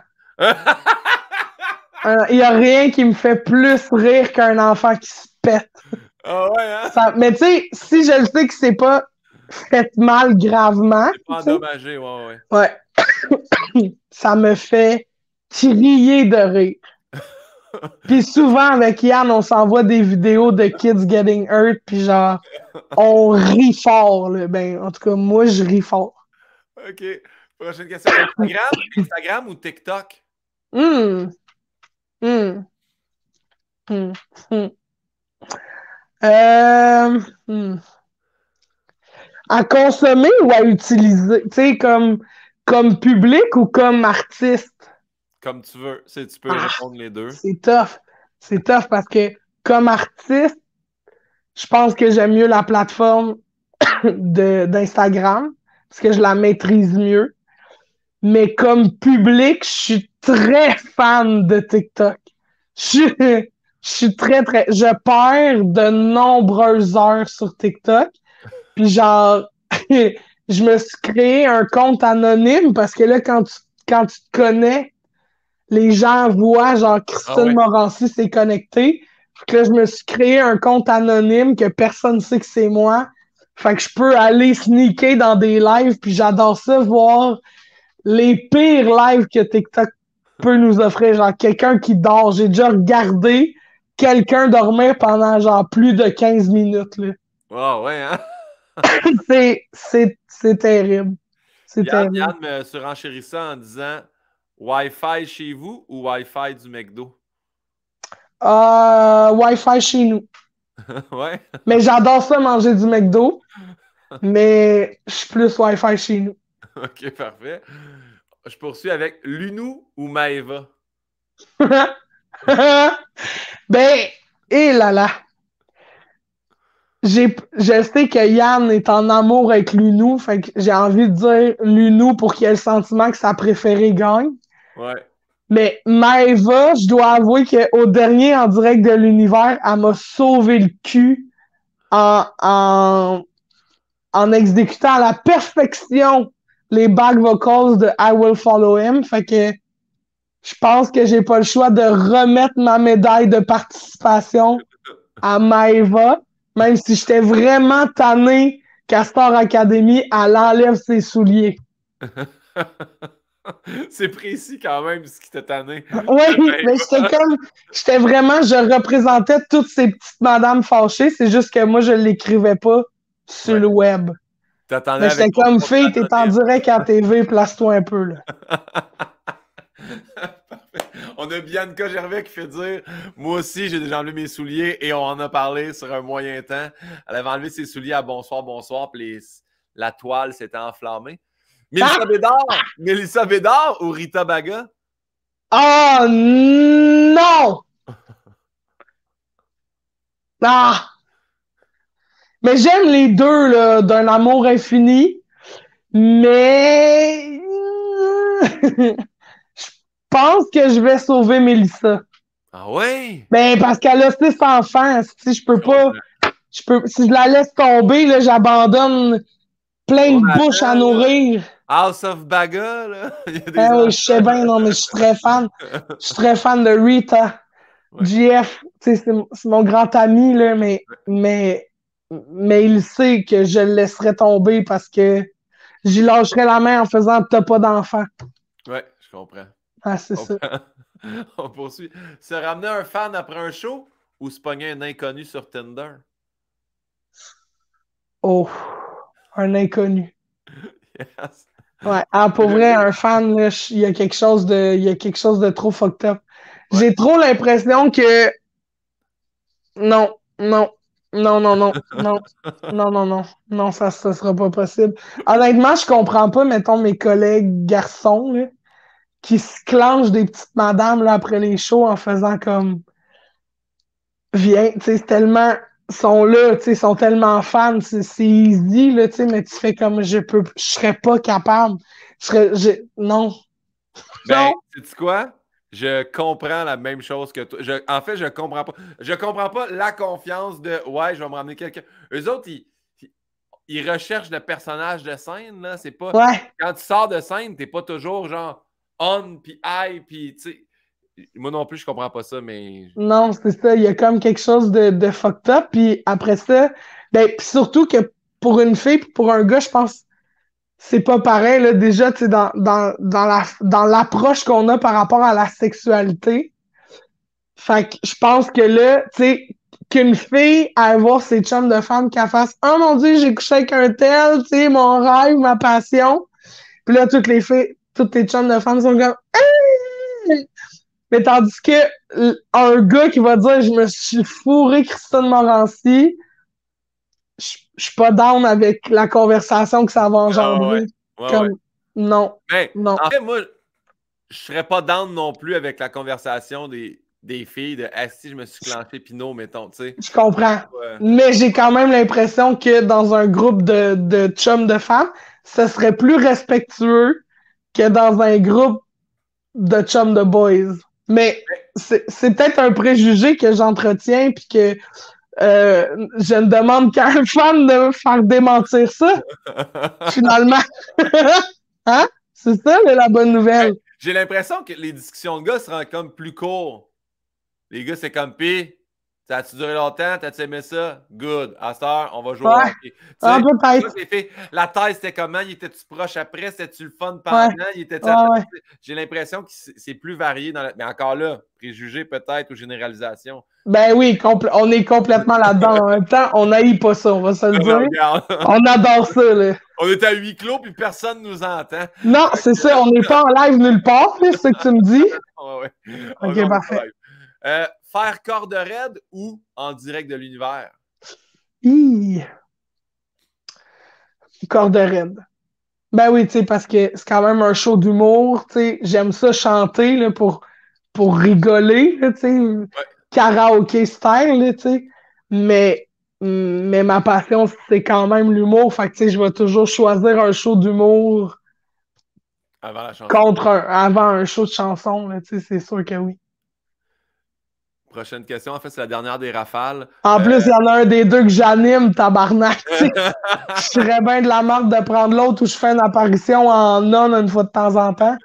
S2: Un- Il n'y a rien qui me fait plus rire qu'un enfant qui se pète.
S1: Ah ouais, hein?
S2: Ça- mais tu sais, si je le sais que c'est pas fait mal gravement,
S1: C'est pas
S2: tu sais,
S1: endommagé, ouais, ouais.
S2: ouais. Ça me fait crier de rire. Puis souvent, avec Yann, on s'envoie des vidéos de kids getting hurt, puis genre, on rit fort, là. Ben, en tout cas, moi, je ris fort.
S1: OK. Prochaine question. Instagram, Instagram ou TikTok?
S2: Hum, hum, hum, hum. Euh, hum. À consommer ou à utiliser? Tu sais, comme, comme public ou comme artiste?
S1: Comme tu veux. C'est, tu peux
S2: Ah,
S1: répondre les deux.
S2: c'est tough. C'est tough parce que comme artiste, je pense que j'aime mieux la plateforme de, d'Instagram parce que je la maîtrise mieux. Mais comme public, je suis très fan de TikTok. Je suis, je suis très, très... Je perds de nombreuses heures sur TikTok. Puis genre, je me suis créé un compte anonyme parce que là, quand tu, quand tu te connais, les gens voient genre Christine
S1: Ah ouais.
S2: Morancy s'est connectée. Fait que là, je me suis créé un compte anonyme que personne ne sait que c'est moi. Fait que je peux aller sneaker dans des lives, puis j'adore ça, voir les pires lives que TikTok peut nous offrir. Genre quelqu'un qui dort. J'ai déjà regardé quelqu'un dormir pendant genre plus de quinze minutes. Là.
S1: Ah ouais, hein?
S2: C'est, c'est, c'est terrible. C'est
S1: Yann,
S2: terrible.
S1: Yann me surenchérissait en disant Wi-Fi chez vous ou Wi-Fi du McDo?
S2: Euh, Wi-Fi chez nous.
S1: Ouais.
S2: Mais j'adore ça manger du McDo. Mais je suis plus Wi-Fi chez nous.
S1: OK, parfait. Je poursuis avec Lunou ou Maeva?
S2: Ben, et là là. J'ai, je sais que Yann est en amour avec Lunou, fait que j'ai envie de dire Lunou pour qu'il ait le sentiment que sa préférée gagne.
S1: Ouais.
S2: Mais Maeva, je dois avouer qu'au dernier en direct de l'univers, elle m'a sauvé le cul en, en, en exécutant à la perfection les back vocals de I Will Follow Him. Fait que je pense que j'ai pas le choix de remettre ma médaille de participation à Maeva, même si j'étais vraiment tanné qu'à Star Academy, elle enlève ses souliers.
S1: C'est précis quand même ce qui t'a tanné.
S2: Oui, mais j'étais comme, j'étais vraiment, je représentais toutes ces petites madames fâchées, c'est juste que moi, je l'écrivais pas sur
S1: Ouais.
S2: le web.
S1: T'attendais
S2: Mais
S1: avec
S2: j'étais
S1: ton
S2: comme,
S1: compte
S2: fille, t'es en
S1: anonyme.
S2: direct à T V, place-toi un peu, là.
S1: Parfait. On a Bianca Gervais qui fait dire moi aussi, j'ai déjà enlevé mes souliers et on en a parlé sur un moyen temps. Elle avait enlevé ses souliers à bonsoir, bonsoir, puis les- la toile s'était enflammée. Mélissa
S2: Ah!
S1: Bédard! Mélissa Bédard ou Rita Baga?
S2: Oh non! Ah! Mais j'aime les deux, là, d'un amour infini. Mais je pense que je vais sauver Mélissa.
S1: Ah ouais?
S2: Ben, parce qu'elle a six enfants. Si je peux pas. Je peux, si je la laisse tomber, là, j'abandonne plein
S1: On
S2: de bouches à
S1: attend, là.
S2: nourrir.
S1: House of Baga, là. Il y a des
S2: Ah oui,
S1: enfants.
S2: je sais bien, non, mais je suis très fan. Je suis très fan de Rita.
S1: Ouais.
S2: J F, tu sais, c'est c'est mon grand ami, là, mais, mais, mais il sait que je le laisserai tomber parce que j'y lâcherai la main en faisant t'as pas d'enfant.
S1: Ouais, je comprends.
S2: Ah, c'est
S1: On
S2: ça.
S1: prend- On poursuit. Se ramener un fan après un show ou se pogner un inconnu sur Tinder?
S2: Oh, un inconnu.
S1: Yes.
S2: Ouais, ah, pour vrai, un fan, là, je- il y a quelque chose de, il y a quelque chose de trop fucked up.
S1: Ouais.
S2: J'ai trop l'impression que non, non, non, non, non, non, non, non, non, non, ça, ça sera pas possible. Honnêtement, je comprends pas, mettons, mes collègues garçons, là, qui se clenchent des petites madames, là, après les shows en faisant comme, viens, tu sais, c'est tellement, sont là, tu sais, sont tellement fans, c'est c'est easy, là, tu sais, mais tu fais comme, je peux, je serais pas capable. Je serais, je- non.
S1: Ben,
S2: Non.
S1: sais-tu quoi? Je comprends la même chose que toi. Je- en fait, je comprends pas. Je comprends pas la confiance de ouais, je vais me ramener quelqu'un. Eux autres, ils, ils- ils recherchent le personnage de scène, là. C'est pas.
S2: Ouais.
S1: Quand tu sors de scène, t'es pas toujours genre on puis high, puis tu sais. Moi non plus, je comprends pas ça, mais.
S2: Non, c'est ça. Il y a comme quelque chose de, de fucked up. Puis après ça, ben, puis surtout que pour une fille puis pour un gars, je pense c'est pas pareil, là. Déjà, tu sais, dans, dans, dans la, dans l'approche qu'on a par rapport à la sexualité. Fait que je pense que là, tu sais, qu'une fille aille voir ses chums de femmes qu'elle fasse oh mon Dieu, j'ai couché avec un tel, tu sais, mon rêve, ma passion. Puis là, toutes les filles, toutes les chums de femmes sont comme hey! Mais tandis que l- un gars qui va dire je me suis fourré Christine Morancy, je je suis pas down avec la conversation que ça va
S1: Ah ouais.
S2: engendrer.
S1: Ouais,
S2: Comme
S1: ouais.
S2: non,
S1: Ben,
S2: non.
S1: en fait, moi, je serais pas down non plus avec la conversation des, des filles de ah, si je me suis clenché Pinot, mettons, tu sais.
S2: Je comprends.
S1: Ouais.
S2: Mais j'ai quand même l'impression que dans un groupe de, de chums de femmes, ce serait plus respectueux que dans un groupe de chums de boys. Mais c'est c'est peut-être un préjugé que j'entretiens puis que euh, je ne demande qu'à un fan de me faire démentir ça, finalement. Hein? C'est ça, là, la bonne nouvelle.
S1: Ben, j'ai l'impression que les discussions de gars seront comme plus courtes. Les gars, c'est comme pis. Ça a-tu duré longtemps? T'as-tu aimé ça? Good. À cette heure, on va jouer au
S2: Ouais.
S1: hockey. Tu
S2: Ah,
S1: sais,
S2: peut-être.
S1: ça, c'est fait. La thèse, c'était comment? Il était-tu proche après? C'était-tu le fun pendant?
S2: Ouais.
S1: Il était-tu
S2: Ouais,
S1: après?
S2: ouais.
S1: J'ai l'impression que c'est c'est plus varié. Dans la... Mais encore là, préjugé peut-être ou généralisation.
S2: Ben oui, compl- on est complètement là-dedans. En même temps, on n'haït pas ça, on va se le dire.
S1: Regarde.
S2: On adore ça, là.
S1: On est à huis clos puis personne ne nous entend.
S2: Non, c'est ça, on n'est pas en live nulle part, là, c'est ce que tu me dis.
S1: Ouais, ouais. On
S2: Ok,
S1: est en
S2: parfait.
S1: live. Euh, faire corde raide ou en direct de l'univers?
S2: Hi. Corde raide. Ben oui, tu sais, parce que c'est quand même un show d'humour, tu sais. J'aime ça chanter, là, pour, pour rigoler, là, tu sais. Karaoke style, là, tu sais. Mais, mais ma passion, c'est quand même l'humour. Fait que, tu sais, je vais toujours choisir un show d'humour
S1: Avant la chanson.
S2: contre un, avant un show de chanson, là, tu sais, c'est sûr que oui.
S1: Prochaine question. En fait, c'est la dernière des rafales.
S2: En
S1: Euh,
S2: plus, il y en a un des deux que j'anime, tabarnak. tu sais. Je serais bien de la marque de prendre l'autre où je fais une apparition en non une fois de temps en temps.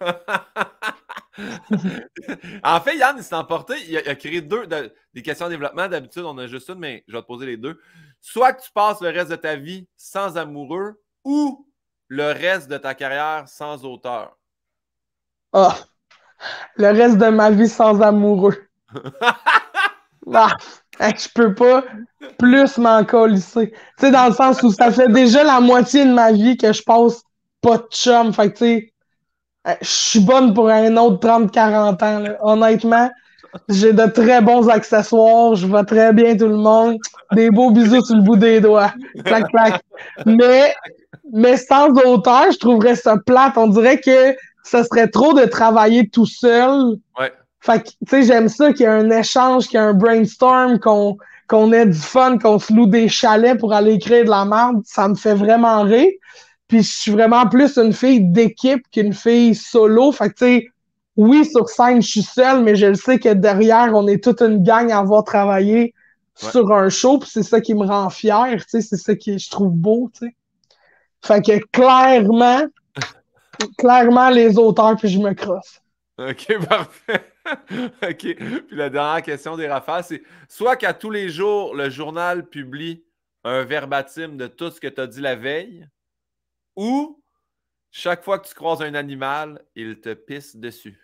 S1: En fait, Yann, il s'est emporté. Il a, il a créé deux de- des questions de développement. D'habitude, on a juste une, mais je vais te poser les deux. Soit que tu passes le reste de ta vie sans amoureux ou le reste de ta carrière sans auteur.
S2: Ah, le reste de ma vie sans amoureux. Ah, hey, je peux pas plus m'en colisser. Tu sais, dans le sens où ça fait déjà la moitié de ma vie que je passe pas de chum. Fait que, tu sais, je suis bonne pour un autre trente quarante ans, là. Honnêtement, j'ai de très bons accessoires. Je vois très bien tout le monde. Des beaux bisous sur le bout des doigts. Clac, clac. Mais, mais sans auteur, je trouverais ça plate. On dirait que ce serait trop de travailler tout seul.
S1: Ouais.
S2: Fait que, tu sais, j'aime ça qu'il y ait un échange, qu'il y ait un brainstorm, qu'on qu'on ait du fun, qu'on se loue des chalets pour aller écrire de la merde, ça me fait vraiment rire. Puis je suis vraiment plus une fille d'équipe qu'une fille solo. Fait que tu sais, oui, sur scène, je suis seule, mais je le sais que derrière, on est toute une gang à avoir travaillé ouais. sur un show, puis c'est ça qui me rend fière, tu sais, c'est ça que je trouve beau, tu sais. Fait que clairement, clairement les auteurs, puis je me crosse.
S1: OK, parfait. OK. Puis la dernière question des rafales, c'est soit qu'à tous les jours, le journal publie un verbatim de tout ce que tu as dit la veille, ou chaque fois que tu croises un animal, il te pisse dessus.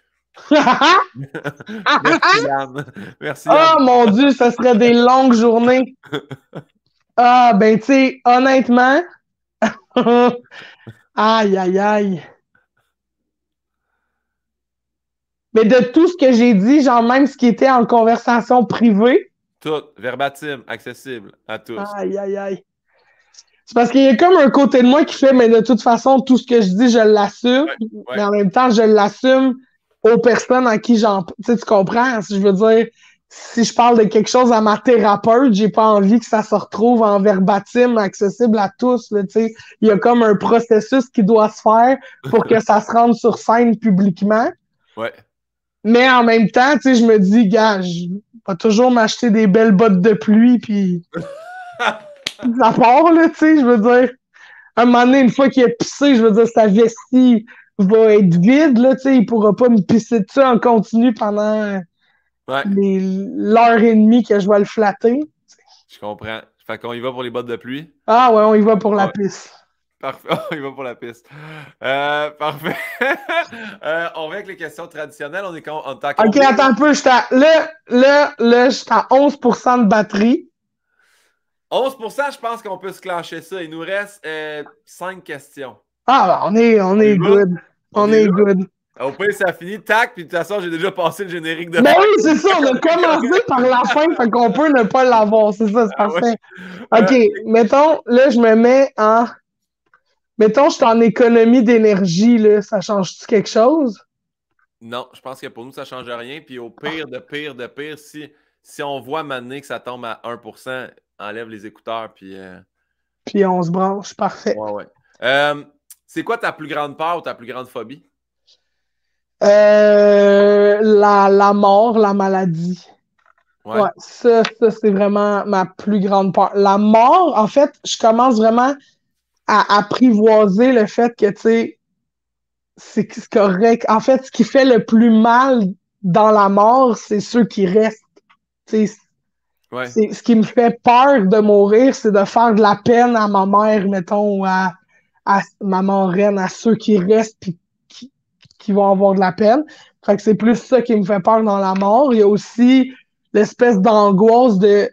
S1: Merci, Yann. Merci, Yann.
S2: Oh mon Dieu, ça serait des longues journées. Ah, ben, tu sais, honnêtement, aïe, aïe, aïe. Mais de tout ce que j'ai dit, genre même ce qui était en conversation privée.
S1: Tout, verbatim, accessible à tous.
S2: Aïe, aïe, aïe. C'est parce qu'il y a comme un côté de moi qui fait, mais de toute façon, tout ce que je dis, je l'assume. Ouais, ouais. Mais en même temps, je l'assume aux personnes à qui j'en... Tu sais, tu comprends? Je veux dire, si je parle de quelque chose à ma thérapeute, j'ai pas envie que ça se retrouve en verbatim, accessible à tous. Là, tu sais. Il y a comme un processus qui doit se faire pour que ça se rende sur scène publiquement.
S1: Ouais. Mais
S2: en même temps, tu sais, je me dis, gars, je vais toujours m'acheter des belles bottes de pluie, puis... Ça part, là, tu sais, je veux dire, un moment donné, une fois qu'il a pissé, je veux dire, sa vestie va être vide, là, tu sais, il pourra pas me pisser dessus en continu pendant
S1: ouais.
S2: l'heure et demie que je vais le flatter.
S1: Je comprends. Fait qu'on y va pour les bottes de pluie?
S2: Ah ouais, on y va pour la
S1: ouais.
S2: pisse.
S1: Parfait, on y va pour la piste. Euh, parfait. euh, on revient avec les questions traditionnelles. On est, con... on est à
S2: OK, attends un peu. Là, là, là, je suis à onze pour cent de batterie.
S1: onze pour cent, je pense qu'on peut se clencher ça. Il nous reste euh, cinq questions.
S2: Ah, ben, on est, on est good. On, on est, est good.
S1: Au pire, ça finit, tac, puis de toute façon, j'ai déjà passé le générique de
S2: Ben fin. Oui, c'est ça. On a commencé par la fin, fait qu'on peut ne pas l'avoir. C'est ça, c'est ah, parfait. Ouais. OK, euh, mettons, là, je me mets en... Mettons, je suis en économie d'énergie, là. Ça change-tu quelque chose?
S1: Non, je pense que pour nous, ça ne change rien. Puis au pire, de pire, de pire, si, si on voit maintenant que ça tombe à un pour cent, enlève les écouteurs, puis... Euh...
S2: Puis on se branche, parfait.
S1: Ouais, ouais. Euh, c'est quoi ta plus grande peur ou ta plus grande phobie?
S2: Euh, la, la mort, la maladie. Ouais, ouais ça, ça c'est vraiment ma plus grande peur. La mort, en fait, je commence vraiment à apprivoiser le fait que, tu sais, c'est correct. En fait, ce qui fait le plus mal dans la mort, c'est ceux qui restent. Tu sais, ouais. Ce qui me fait peur de mourir, c'est de faire de la peine à ma mère, mettons, ou à, à ma marraine, à ceux qui restent puis qui, qui vont avoir de la peine. Fait que c'est plus ça qui me fait peur dans la mort. Il y a aussi l'espèce d'angoisse de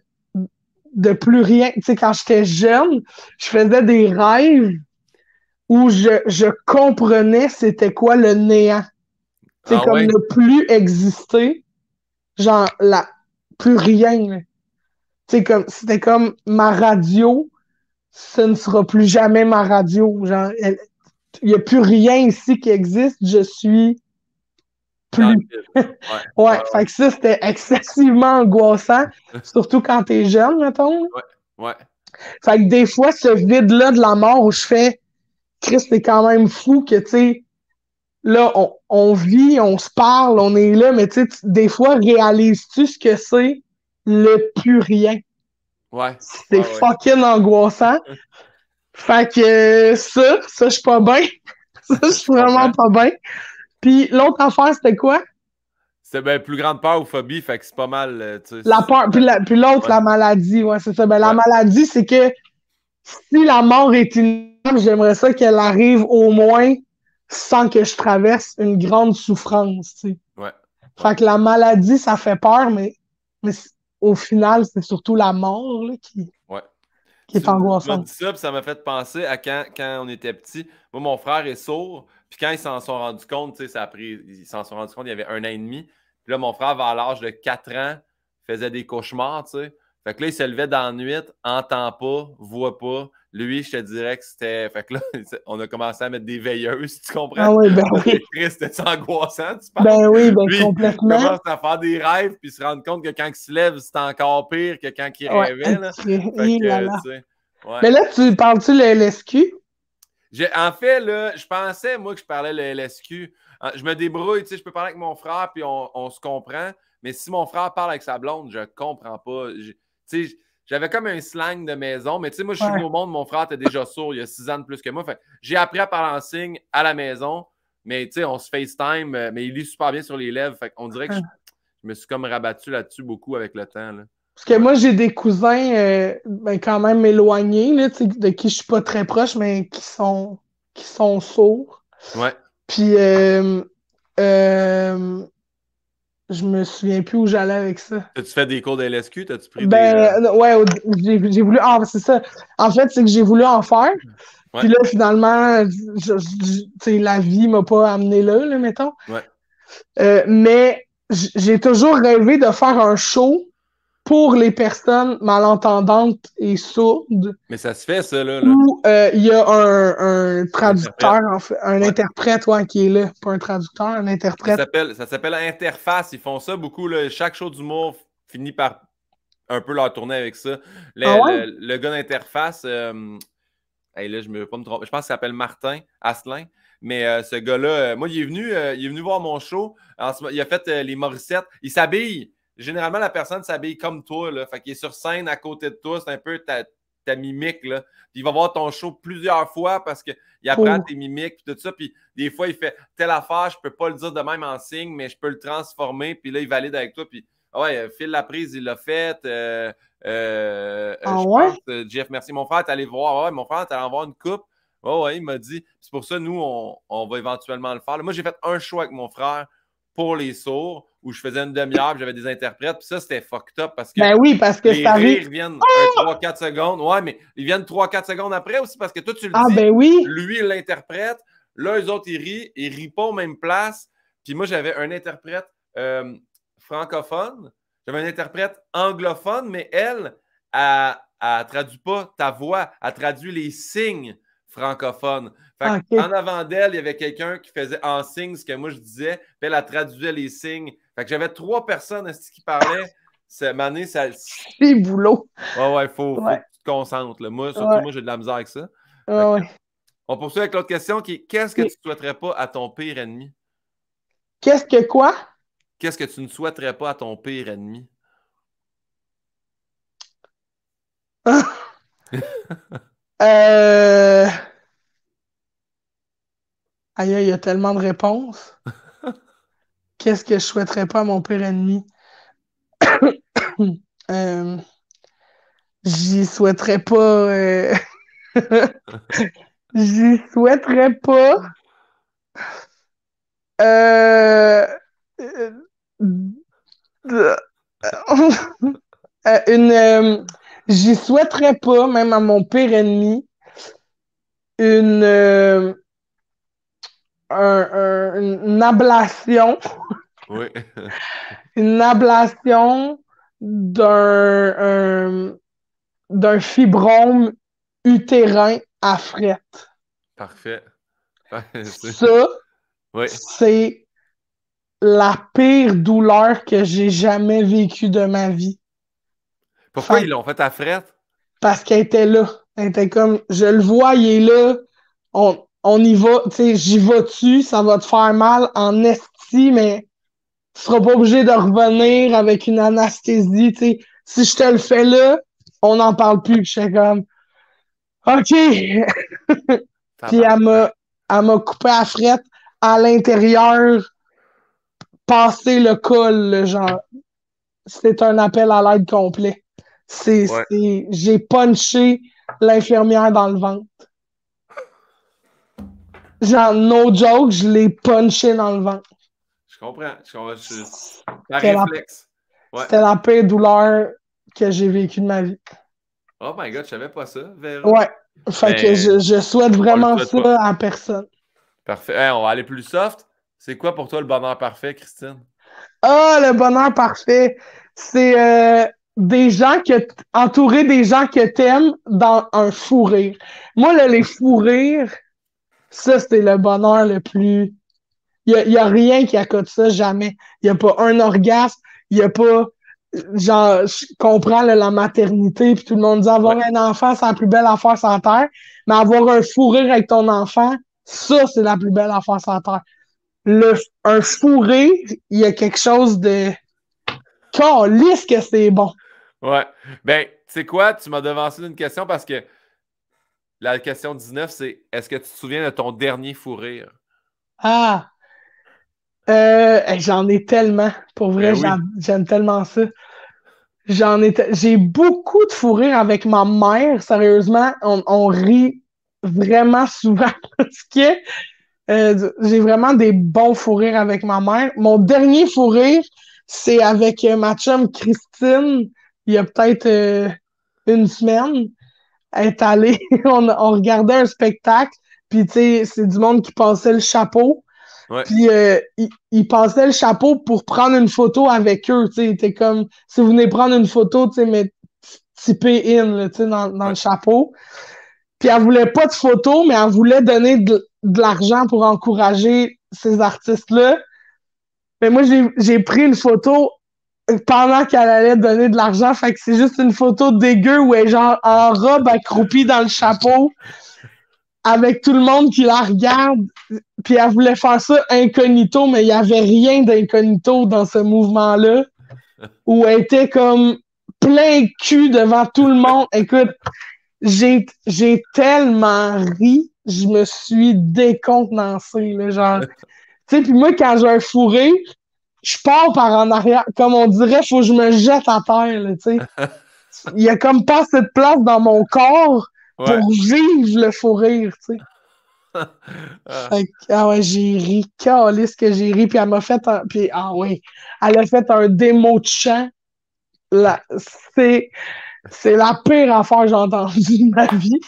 S2: de plus rien. Tu sais, quand j'étais jeune, je faisais des rêves où je, je comprenais c'était quoi le néant. Tu sais, ah, comme ouais. ne plus exister. Genre, la, plus rien. Tu sais, comme, c'était comme ma radio, ce ne sera plus jamais ma radio. Genre, il n'y a plus rien ici qui existe, je suis plus. Ouais, ouais, ouais, fait que ça, c'était excessivement angoissant, surtout quand t'es jeune, mettons.
S1: Ouais, ouais.
S2: Fait que des fois, ce vide-là de la mort où je fais, Christ, c'est quand même fou que, tu sais, là, on, on vit, on se parle, on est là, mais tu sais, des fois, réalises-tu ce que c'est le plus rien?
S1: Ouais.
S2: C'est
S1: ouais,
S2: fucking ouais. angoissant. Fait que ça, ça, je suis pas bien. Ça, je suis vraiment pas bien. Puis l'autre affaire, c'était quoi?
S1: C'était ben, plus grande peur ou phobie, fait que c'est pas mal. Euh,
S2: la peur, puis, la, puis l'autre, ouais. la maladie, ouais, c'est ça. Ben, ouais. La maladie, c'est que si la mort est inévitable, j'aimerais ça qu'elle arrive au moins sans que je traverse une grande souffrance, tu sais.
S1: Ouais.
S2: Fait ouais. que la maladie, ça fait peur, mais, mais au final, c'est surtout la mort là, qui,
S1: ouais.
S2: qui est angoissante.
S1: Tu m'as dit ça, puis ça m'a fait penser à quand, quand on était petit. Moi, mon frère est sourd, puis quand ils s'en sont rendus compte, tu sais, ça a pris, ils s'en sont rendus compte il y avait un an et demi. Puis là, mon frère, vers l'âge de quatre ans, faisait des cauchemars, tu sais. Fait que là, il se levait dans la nuit, entend pas, voit pas. Lui, je te dirais que c'était... Fait que là, on a commencé à mettre des veilleuses, tu comprends?
S2: Ah oui, ben oui.
S1: Chris, c'était angoissant, tu penses?
S2: Ben oui, ben
S1: Lui,
S2: complètement.
S1: il commence à faire des rêves, puis se rendre compte que quand il se lève, c'est encore pire que quand il
S2: Ouais,
S1: rêvait. Là.
S2: tu-
S1: Fait que,
S2: là, là.
S1: tu sais, ouais.
S2: Mais là, tu parles-tu le L S Q?
S1: J'ai- En fait, là, je pensais, moi, que je parlais le L S Q. Ah, je me débrouille, tu sais, je peux parler avec mon frère, puis on, on se comprend. Mais si mon frère parle avec sa blonde, je comprends pas. Je- Tu sais, j'avais comme un slang de maison, mais tu sais, moi, je suis
S2: Ouais.
S1: venu au monde, mon frère était déjà sourd, il y a six ans de plus que moi. Fait que j'ai appris à parler en signe à la maison, mais tu sais, on se FaceTime, euh, mais il lit super bien sur les lèvres. Fait qu'on dirait que je, je me suis comme rabattu là-dessus beaucoup avec le temps. Là.
S2: Parce que
S1: Ouais.
S2: moi, j'ai des cousins euh, ben, quand même éloignés, là, tu sais, de qui je suis pas très proche, mais qui sont, qui sont sourds.
S1: Ouais.
S2: Puis, euh, euh, je me souviens plus où j'allais avec ça.
S1: T'as-tu fait des cours de L S Q? T'as-tu pris
S2: Ben,
S1: des.
S2: euh, ouais, au- j'ai j'ai voulu. Ah, ben, c'est ça. En fait, c'est que j'ai voulu en faire.
S1: Ouais.
S2: Puis là, finalement, je- je- je- tu sais, la vie m'a pas amené là, là, mettons.
S1: Ouais.
S2: Euh, mais j- j'ai toujours rêvé de faire un show pour les personnes malentendantes et sourdes
S1: Mais ça se fait, ça, là. là.
S2: où euh, il y a un, un traducteur,
S1: Interprète.
S2: en fait, un
S1: Ouais.
S2: interprète ouais, qui est là. Pas un traducteur, un
S1: Ça
S2: interprète.
S1: s'appelle, ça s'appelle Interface. Ils font ça beaucoup. Là. Chaque show d'humour finit par un peu leur tourner avec ça. Le,
S2: Ah ouais?
S1: le, le gars d'Interface, euh, hey, là, je ne veux pas me tromper. Je pense qu'il s'appelle Martin Asselin. Mais euh, ce gars-là, euh, moi, il est, venu, euh, il est venu voir mon show. En ce, il a fait euh, les Morissettes. Il s'habille. Généralement, la personne s'habille comme toi. Là. Fait qu'il est sur scène à côté de toi. C'est un peu ta, ta mimique. Là. Puis il va voir ton show plusieurs fois parce qu'il apprend
S2: Oh.
S1: tes mimiques et tout ça. Puis des fois, il fait telle affaire, je peux pas le dire de même en signe, mais je peux le transformer. Puis là, il valide avec toi. Puis ouais, Phil Laprise, il l'a fait. Euh, euh,
S2: Ah
S1: je
S2: ouais?
S1: pense, euh, Jeff, merci. Mon frère est allé voir. Ouais, mon frère est allé en voir une coupe. Ouais, ouais, il m'a dit. C'est pour ça, nous, on, on va éventuellement le faire. Là, moi, j'ai fait un show avec mon frère pour les sourds où je faisais une demi-heure, j'avais des interprètes. Puis ça, c'était fucked up parce que
S2: Ben oui, parce que
S1: les
S2: ça arrive.
S1: rires viennent un trois quatre secondes. Ouais, mais ils viennent trois quatre secondes après aussi parce que toi, tu le
S2: Ah
S1: dis.
S2: ben oui.
S1: Lui, il l'interprète. Là, eux autres, ils rient. Ils rient pas aux mêmes places. Puis moi, j'avais un interprète euh, francophone. J'avais un interprète anglophone, mais elle, elle ne traduit pas ta voix. Elle traduit les signes francophones. Fait
S2: Ah,
S1: que
S2: ok.
S1: en avant d'elle, il y avait quelqu'un qui faisait en signe ce que moi je disais, puis elle, elle traduisait les signes. Fait que j'avais trois personnes esti, qui parlaient. Cette année, ça.
S2: C'est boulot.
S1: Ouais, ouais, il faut, faut
S2: Ouais.
S1: que tu te concentres. Là. Moi, surtout,
S2: Ouais.
S1: moi, j'ai de la misère avec ça. Fait
S2: Ah
S1: que,
S2: ouais.
S1: on poursuit avec l'autre question qui est qu'est-ce que
S2: Ok.
S1: tu ne souhaiterais pas à ton pire ennemi?
S2: Qu'est-ce que quoi?
S1: Qu'est-ce que tu ne souhaiterais pas à ton pire ennemi?
S2: euh... Aïe, aïe, il y a tellement de réponses. Qu'est-ce que je souhaiterais pas à mon pire ennemi? Euh, J'y souhaiterais pas. euh, J'y souhaiterais pas. euh, euh, euh, une. euh, J'y souhaiterais pas, même à mon pire ennemi, une. euh, un- un- une ablation.
S1: Oui.
S2: Une ablation d'un un- d'un fibrome utérin à fret.
S1: Parfait. C'est-
S2: Ça,
S1: Oui.
S2: c'est la pire douleur que j'ai jamais vécue de ma vie.
S1: Pourquoi
S2: Fait-
S1: ils l'ont fait à frette?
S2: Parce qu'elle était là. Elle était comme, je le vois, il est là. On, on y va. Tu sais, j'y vas-tu, ça va te faire mal en esti, mais tu seras pas obligé de revenir avec une anesthésie. Tu sais. Si je te le fais là, on n'en parle plus. Je suis comme, OK. Puis elle m'a, elle m'a coupé la frette à l'intérieur, passé le col, là, genre. C'est un appel à l'aide complet. C'est,
S1: Ouais.
S2: c'est, j'ai punché l'infirmière dans le ventre. Genre, no joke, je l'ai punché dans le ventre.
S1: Je comprends. Je comprends. Je... Par
S2: C'était la,
S1: réflexe. Ouais.
S2: c'était la pire douleur que j'ai vécue de ma vie.
S1: Oh my God, je savais pas ça, Véra.
S2: Ouais. Fait
S1: Ben,
S2: que je, je souhaite vraiment
S1: on le
S2: ça
S1: souhaite pas.
S2: à personne.
S1: Parfait. Hey, on va aller plus soft. C'est quoi pour toi le bonheur parfait, Christine?
S2: Ah, le bonheur parfait. C'est euh, des gens que entourer des gens que t'aimes dans un fou rire. Moi, là, les fous rires, ça, c'est le bonheur le plus... Il y a, y a rien qui accote ça, jamais. Il y a pas un orgasme, il y a pas... Genre, je comprends là, la maternité, puis tout le monde dit avoir
S1: Ouais.
S2: un enfant, c'est la plus belle affaire sur la terre, mais avoir un fou rire avec ton enfant, ça, c'est la plus belle affaire sur la terre. Le, un fou rire, il y a quelque chose de... Calisse que c'est bon.
S1: Ouais. Ben, tu sais quoi? Tu m'as devancé d'une question parce que la question dix-neuf, c'est est-ce que tu te souviens de ton dernier fou rire?
S2: Ah! Euh, hey, j'en ai tellement. Pour vrai,
S1: Ben oui.
S2: j'en- j'aime tellement ça. J'en ai, te- j'ai beaucoup de fou rire avec ma mère. Sérieusement, on, on rit vraiment souvent parce que euh, j'ai vraiment des bons fou rires avec ma mère. Mon dernier fou rire, c'est avec euh, ma chum Christine, il y a peut-être euh, une semaine. Elle est allée, on, on regardait un spectacle, puis tu sais, c'est du monde qui passait le chapeau.
S1: Ouais.
S2: Puis euh, il, il passait le chapeau pour prendre une photo avec eux. Tu sais, il était comme si vous venez prendre une photo, tu sais, mais typé in là, tu sais, dans, dans
S1: Ouais.
S2: le chapeau. Puis elle voulait pas de photo, mais elle voulait donner de, de l'argent pour encourager ces artistes-là. Mais moi, j'ai, j'ai pris une photo pendant qu'elle allait donner de l'argent. Fait que c'est juste une photo dégueu où elle est genre en robe accroupie dans le chapeau avec tout le monde qui la regarde. Puis elle voulait faire ça incognito, mais il n'y avait rien d'incognito dans ce mouvement-là, où elle était comme plein cul devant tout le monde. Écoute, j'ai, j'ai tellement ri, je me suis décontenancée, là, genre. Tu sais, puis moi, quand j'ai un fou rire, je pars par en arrière. Comme on dirait, faut que je me jette à terre, là, tu sais. Il y a comme pas assez de place dans mon corps
S1: Ouais.
S2: pour vivre le fou rire, tu sais.
S1: Ah.
S2: Fait que, ah ouais, j'ai ri, calisse que j'ai ri, puis elle m'a fait un, puis ah ouais, elle a fait un démo de chant. Là, c'est, c'est la pire affaire que j'ai entendue de ma vie.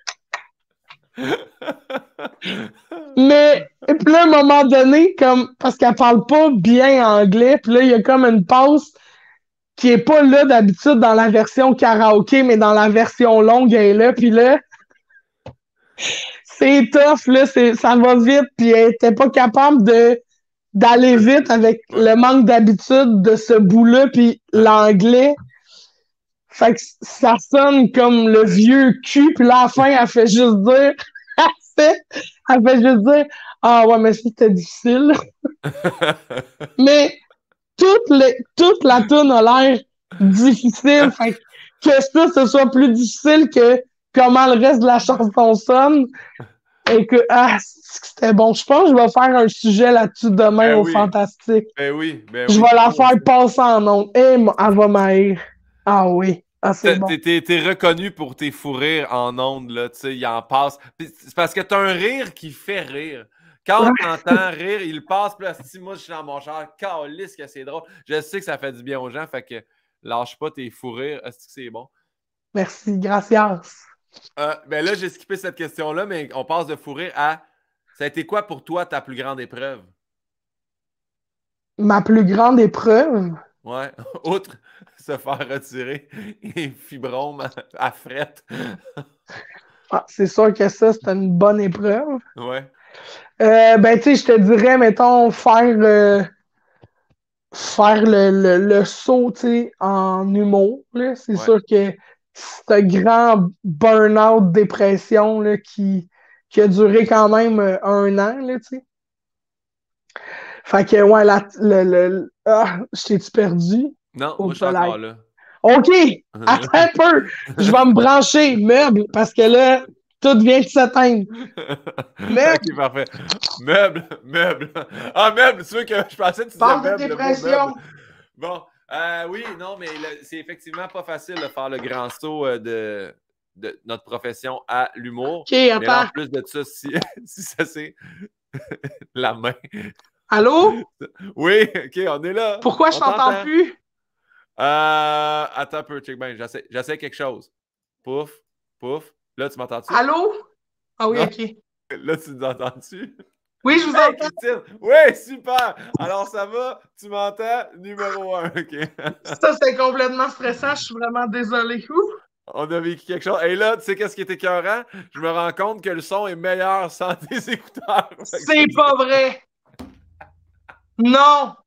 S2: Mais, et puis là, à un moment donné, comme, parce qu'elle parle pas bien anglais, puis là, il y a comme une pause qui est pas là d'habitude dans la version karaoké, mais dans la version longue, elle est là, puis là, c'est tough, là, c'est, ça va vite, puis elle était pas capable de d'aller vite avec
S1: Ouais.
S2: le manque d'habitude de ce bout-là, puis l'anglais. Fait que ça sonne comme le vieux cul, puis là, à la fin, elle fait juste dire, elle fait, elle fait juste dire, ah ouais, mais c'était difficile. Mais toute, le, toute la toune a l'air difficile, fait que, que ça, ce soit plus difficile que comment le reste de la chanson sonne. Et que, ah, c'était bon. Je pense que je vais faire un sujet là-dessus demain
S1: Ben
S2: au
S1: oui.
S2: Fantastique.
S1: Ben oui. Ben
S2: Je
S1: oui.
S2: vais la faire passer en ondes. Et elle va m'haïr. Ah oui. Ah, c'est
S1: T'es,
S2: bon.
S1: t'es- t'es- t'es reconnu pour tes fous rires en ondes, là, tu sais, il en passe. Puis C'est parce que t'as un rire qui fait rire. Quand t'entends rire, il passe, puis là, si moi je suis dans mon char, calisse que c'est drôle. Je sais que ça fait du bien aux gens, fait que lâche pas tes fous rires, est-ce que c'est bon?
S2: Merci. Gracias.
S1: Euh, ben là, j'ai skippé cette question-là, mais on passe de fou rire à ça a été quoi pour toi ta plus grande épreuve?
S2: Ma plus grande épreuve.
S1: Ouais, outre se faire retirer les fibromes à, à frette.
S2: Ah, c'est sûr que ça, c'était une bonne épreuve.
S1: Ouais.
S2: Euh, ben, tu sais, je te dirais, mettons, faire, euh, faire le, le, le saut, tu sais, en humour, là. C'est
S1: Ouais.
S2: sûr que ce grand burn-out, dépression, là, qui, qui a duré quand même euh, un an, là, tu sais. Fait que, ouais, la, le, le, ah, je t'ai-tu perdu?
S1: Non,
S2: Au
S1: moi je suis
S2: soleil.
S1: encore là.
S2: OK! Attends un peu! Je vais me brancher, meuble, parce que là, tout vient de s'éteindre. Meuble!
S1: Ok, parfait. Meuble, meuble. Ah, meuble, tu veux que je pensais que tu disais
S2: Parle de
S1: meuble, le mot
S2: dépression!
S1: meuble. Bon, euh, oui, non, mais le- c'est effectivement pas facile de faire le grand saut euh, de, de notre profession à l'humour.
S2: OK,
S1: Mais là, en
S2: attends.
S1: plus de ça, si, si ça c'est la main.
S2: Allô?
S1: Oui, ok, on est là.
S2: Pourquoi je
S1: On
S2: t'entends
S1: t'entend.
S2: plus?
S1: Euh, attends un peu, check bien. J'essaie, j'essaie quelque chose. Pouf, pouf. Là, tu m'entends-tu?
S2: Allô? Ah oui,
S1: Non?
S2: OK.
S1: Là, tu nous entends-tu?
S2: Oui, je vous
S1: Hey,
S2: entends.
S1: Christine! Oui, super! Alors, ça va? Tu m'entends? Numéro un, OK.
S2: Ça, c'est complètement stressant. Je suis vraiment désolée. Ouh.
S1: On a vécu quelque chose. Et là, tu sais qu'est-ce qui est écœurant? Je me rends compte que le son est meilleur sans tes écouteurs. Fait que
S2: C'est pas vrai! Non!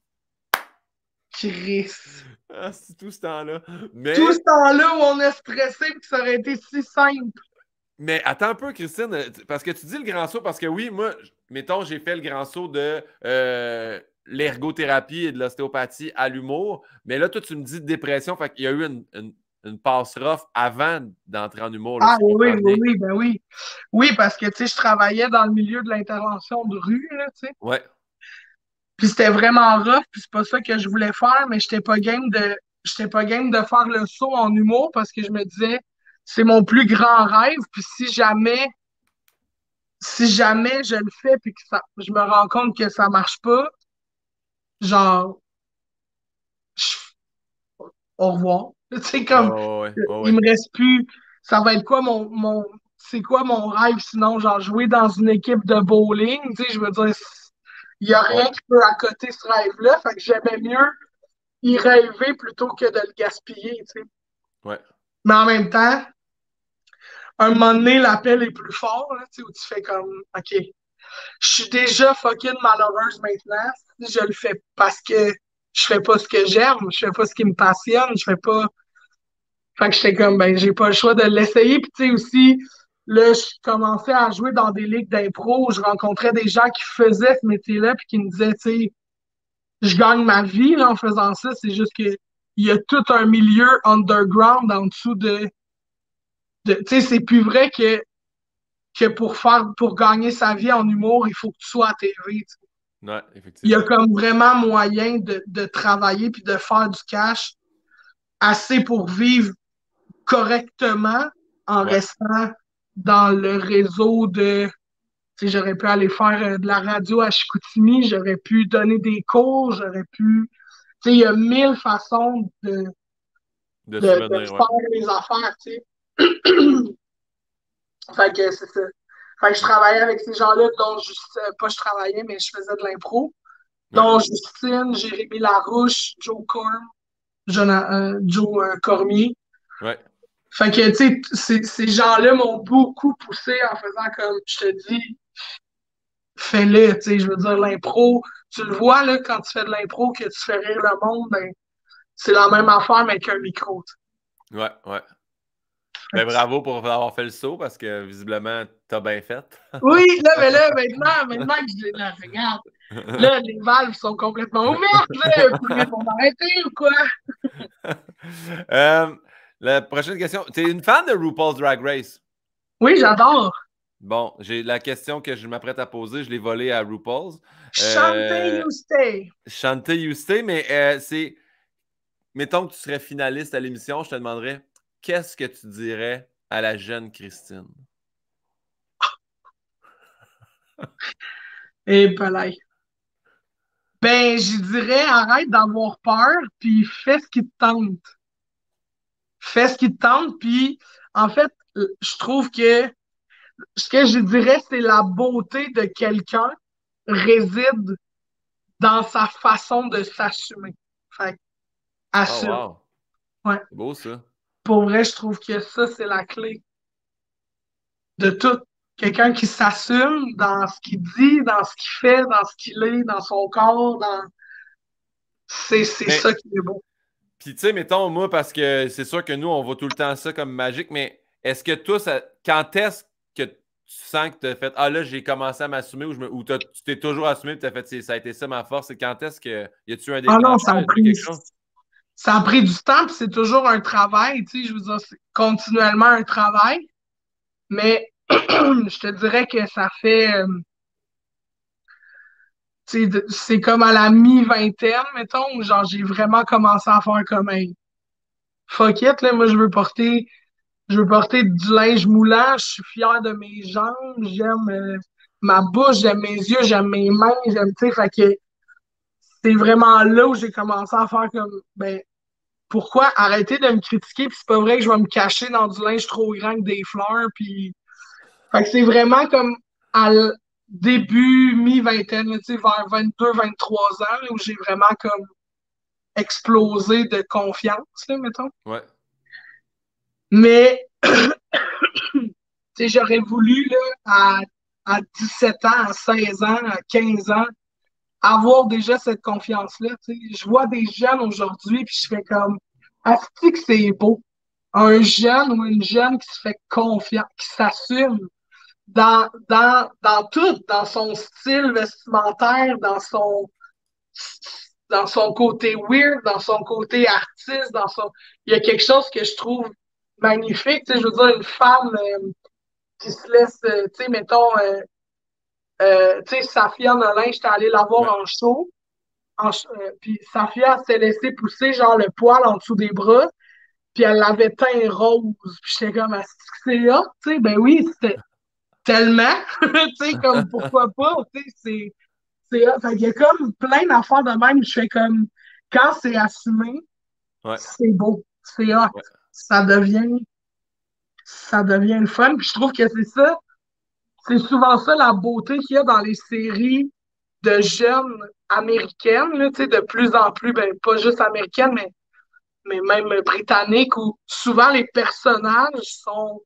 S2: Chris.
S1: Ah, c'est tout ce temps-là.
S2: Tout
S1: Mais,
S2: ce temps-là où on a stressé et que ça aurait été si simple.
S1: mais attends un peu, Christine, euh, parce que tu dis le grand saut, parce que oui, moi, j- mettons, j'ai fait le grand saut de euh, l'ergothérapie et de l'ostéopathie à l'humour. Mais là, toi, tu me dis de dépression, fait qu'il y a eu une, une, une passe rough avant d'entrer en humour, là,
S2: Ah
S1: si je
S2: oui,
S1: comprends
S2: oui,
S1: bien.
S2: oui, ben oui. Oui, parce que, tu sais, je travaillais dans le milieu de l'intervention de rue, là, tu sais.
S1: Ouais,
S2: Puis c'était vraiment rough, puis c'est pas ça que je voulais faire, mais j'étais pas game de j'étais pas game de faire le saut en humour parce que je me disais c'est mon plus grand rêve, puis si jamais si jamais je le fais puis que ça je me rends compte que ça marche pas, genre je- au revoir. Tu sais
S1: ouais,
S2: comme
S1: ouais, ouais,
S2: il
S1: ouais.
S2: me reste plus ça va être quoi mon mon c'est quoi mon rêve sinon genre jouer dans une équipe de bowling, tu sais je veux dire il y a
S1: Ouais,
S2: rien qui peut accoter ce rêve-là, fait que j'aimais mieux y rêver plutôt que de le gaspiller, tu sais.
S1: ouais,
S2: Mais en même temps, un moment donné, l'appel est plus fort, là, tu sais, où tu fais comme, OK, je suis déjà fucking malheureuse maintenant. Si je le fais parce que je fais pas ce que j'aime, je fais pas ce qui me passionne, je fais pas. Fait que j'étais comme, ben, j'ai pas le choix de l'essayer. Puis, tu sais, aussi, là, je commençais à jouer dans des ligues d'impro où je rencontrais des gens qui faisaient ce métier-là, puis qui me disaient, tu sais, je gagne ma vie, là, en faisant ça. C'est juste que il y a tout un milieu underground en dessous de, de tu sais, c'est plus vrai que, que pour faire, pour gagner sa vie en humour, il faut que tu sois à T V, tu sais.
S1: ouais,
S2: Il y a
S1: effectivement.
S2: comme vraiment moyen de, de travailler puis de faire du cash assez pour vivre correctement en
S1: Ouais,
S2: restant dans le réseau de, tu sais, j'aurais pu aller faire euh, de la radio à Chicoutimi, j'aurais pu donner des cours, j'aurais pu, tu sais, il y a mille façons de,
S1: de
S2: de, de
S1: subvenir, ouais.
S2: faire les affaires, tu sais. Fait que c'est ça. Fait que je travaillais avec ces gens-là, dont juste, euh, pas je travaillais, mais je faisais de l'impro.
S1: Ouais,
S2: Dont Justine, Jérémy Larouche, Joe Corn, Jona- euh, Joe euh, Cormier.
S1: ouais.
S2: Fait que, tu sais, ces, ces gens-là m'ont beaucoup poussé en faisant comme, je te dis, fais-le, tu sais, je veux dire, l'impro, tu le vois, là, quand tu fais de l'impro, que tu fais rire le monde, ben, c'est la même affaire, mais avec un micro, tu
S1: Ouais, ouais.
S2: sais.
S1: Ben bravo pour avoir fait le saut parce que visiblement, t'as bien fait.
S2: Oui, là, mais là, maintenant, maintenant que je les là, regarde, là, les valves sont complètement ouvertes, là, ils vont m'arrêter ou quoi?
S1: Euh, la prochaine question. Tu es une fan de RuPaul's Drag Race?
S2: Oui, j'adore.
S1: Bon, j'ai la question que je m'apprête à poser, je l'ai volée à RuPaul's.
S2: Chantez,
S1: Euh,
S2: you stay.
S1: Chanter You Stay, mais euh, c'est. Mettons que tu serais finaliste à l'émission, je te demanderais qu'est-ce que tu dirais à la jeune Christine?
S2: Et palais. Ben, je dirais, arrête d'avoir peur, puis fais ce qui te tente. Fais ce qui te tente, puis en fait, je trouve que ce que je dirais, c'est la beauté de quelqu'un réside dans sa façon de s'assumer. Fait que,
S1: Oh,
S2: assume.
S1: wow.
S2: Ouais.
S1: C'est beau, ça.
S2: Pour vrai, je trouve que ça, c'est la clé de tout. Quelqu'un qui s'assume dans ce qu'il dit, dans ce qu'il fait, dans ce qu'il est, dans son corps, dans... C'est, c'est
S1: Mais,
S2: ça qui est beau.
S1: puis, tu sais, mettons, moi, parce que c'est sûr que nous, on voit tout le temps ça comme magique, mais est-ce que toi, ça, quand est-ce que tu sens que tu as fait Ah là, j'ai commencé à m'assumer ou, je me, ou t'as- tu t'es toujours assumé et tu as fait c'est- ça a été ça ma force? Et quand est-ce que. Y a-tu un
S2: Ah non,
S1: déclencheur?
S2: ça a
S1: Y a-tu
S2: pris,
S1: quelque chose?
S2: ça a pris du temps, puis c'est toujours un travail, tu sais, je veux dire, c'est continuellement un travail, mais je te dirais que ça fait, euh, tu sais, de- c'est comme à la mi-vingtaine, mettons, où genre j'ai vraiment commencé à faire comme, hey, fuck it, là, moi je veux porter, je veux porter du linge moulant, je suis fier de mes jambes, j'aime euh, ma bouche, j'aime mes yeux, j'aime mes mains, j'aime, tu sais, fait que c'est vraiment là où j'ai commencé à faire comme, ben, pourquoi arrêter de me critiquer, puis c'est pas vrai que je vais me cacher dans du linge trop grand que des fleurs, puis... Fait que c'est vraiment comme à l- début, mi-vingtaine, là, tu sais, vers vingt-deux, vingt-trois ans, là, où j'ai vraiment comme explosé de confiance, là, mettons.
S1: Ouais.
S2: Mais, tu sais, j'aurais voulu, là, à, à dix-sept ans, à seize ans, à quinze ans, avoir déjà cette confiance-là, tu sais. Je vois des jeunes aujourd'hui, puis je fais comme, est-ce que c'est beau? Un jeune ou une jeune qui se fait confiance, qui s'assume dans, dans, dans tout, dans son style vestimentaire, dans son, dans son côté weird, dans son côté artiste, dans son. Il y a quelque chose que je trouve magnifique. Tu sais, je veux dire, une femme euh, qui se laisse, euh, tu sais, mettons, euh, euh, tu sais, Safia Nolin, j'étais allée la
S1: Ouais.
S2: voir en show, en, euh, puis Safia s'est laissé pousser, genre, le poil en dessous des bras, puis elle l'avait teint rose. Puis j'étais comme, est-ce que c'est hot? Tu sais, ben oui, c'était tellement, tu sais, comme, pourquoi pas, tu sais, c'est c'est hot. Fait qu'il y a comme plein d'affaires de même. Je fais comme, quand c'est assumé,
S1: Ouais.
S2: c'est beau, c'est hot.
S1: Ouais.
S2: Ça devient, ça devient le fun. Puis je trouve que c'est ça, c'est souvent ça la beauté qu'il y a dans les séries de jeunes américaines, là, tu sais, de plus en plus, ben, pas juste américaines, mais, mais même britanniques, où souvent les personnages sont,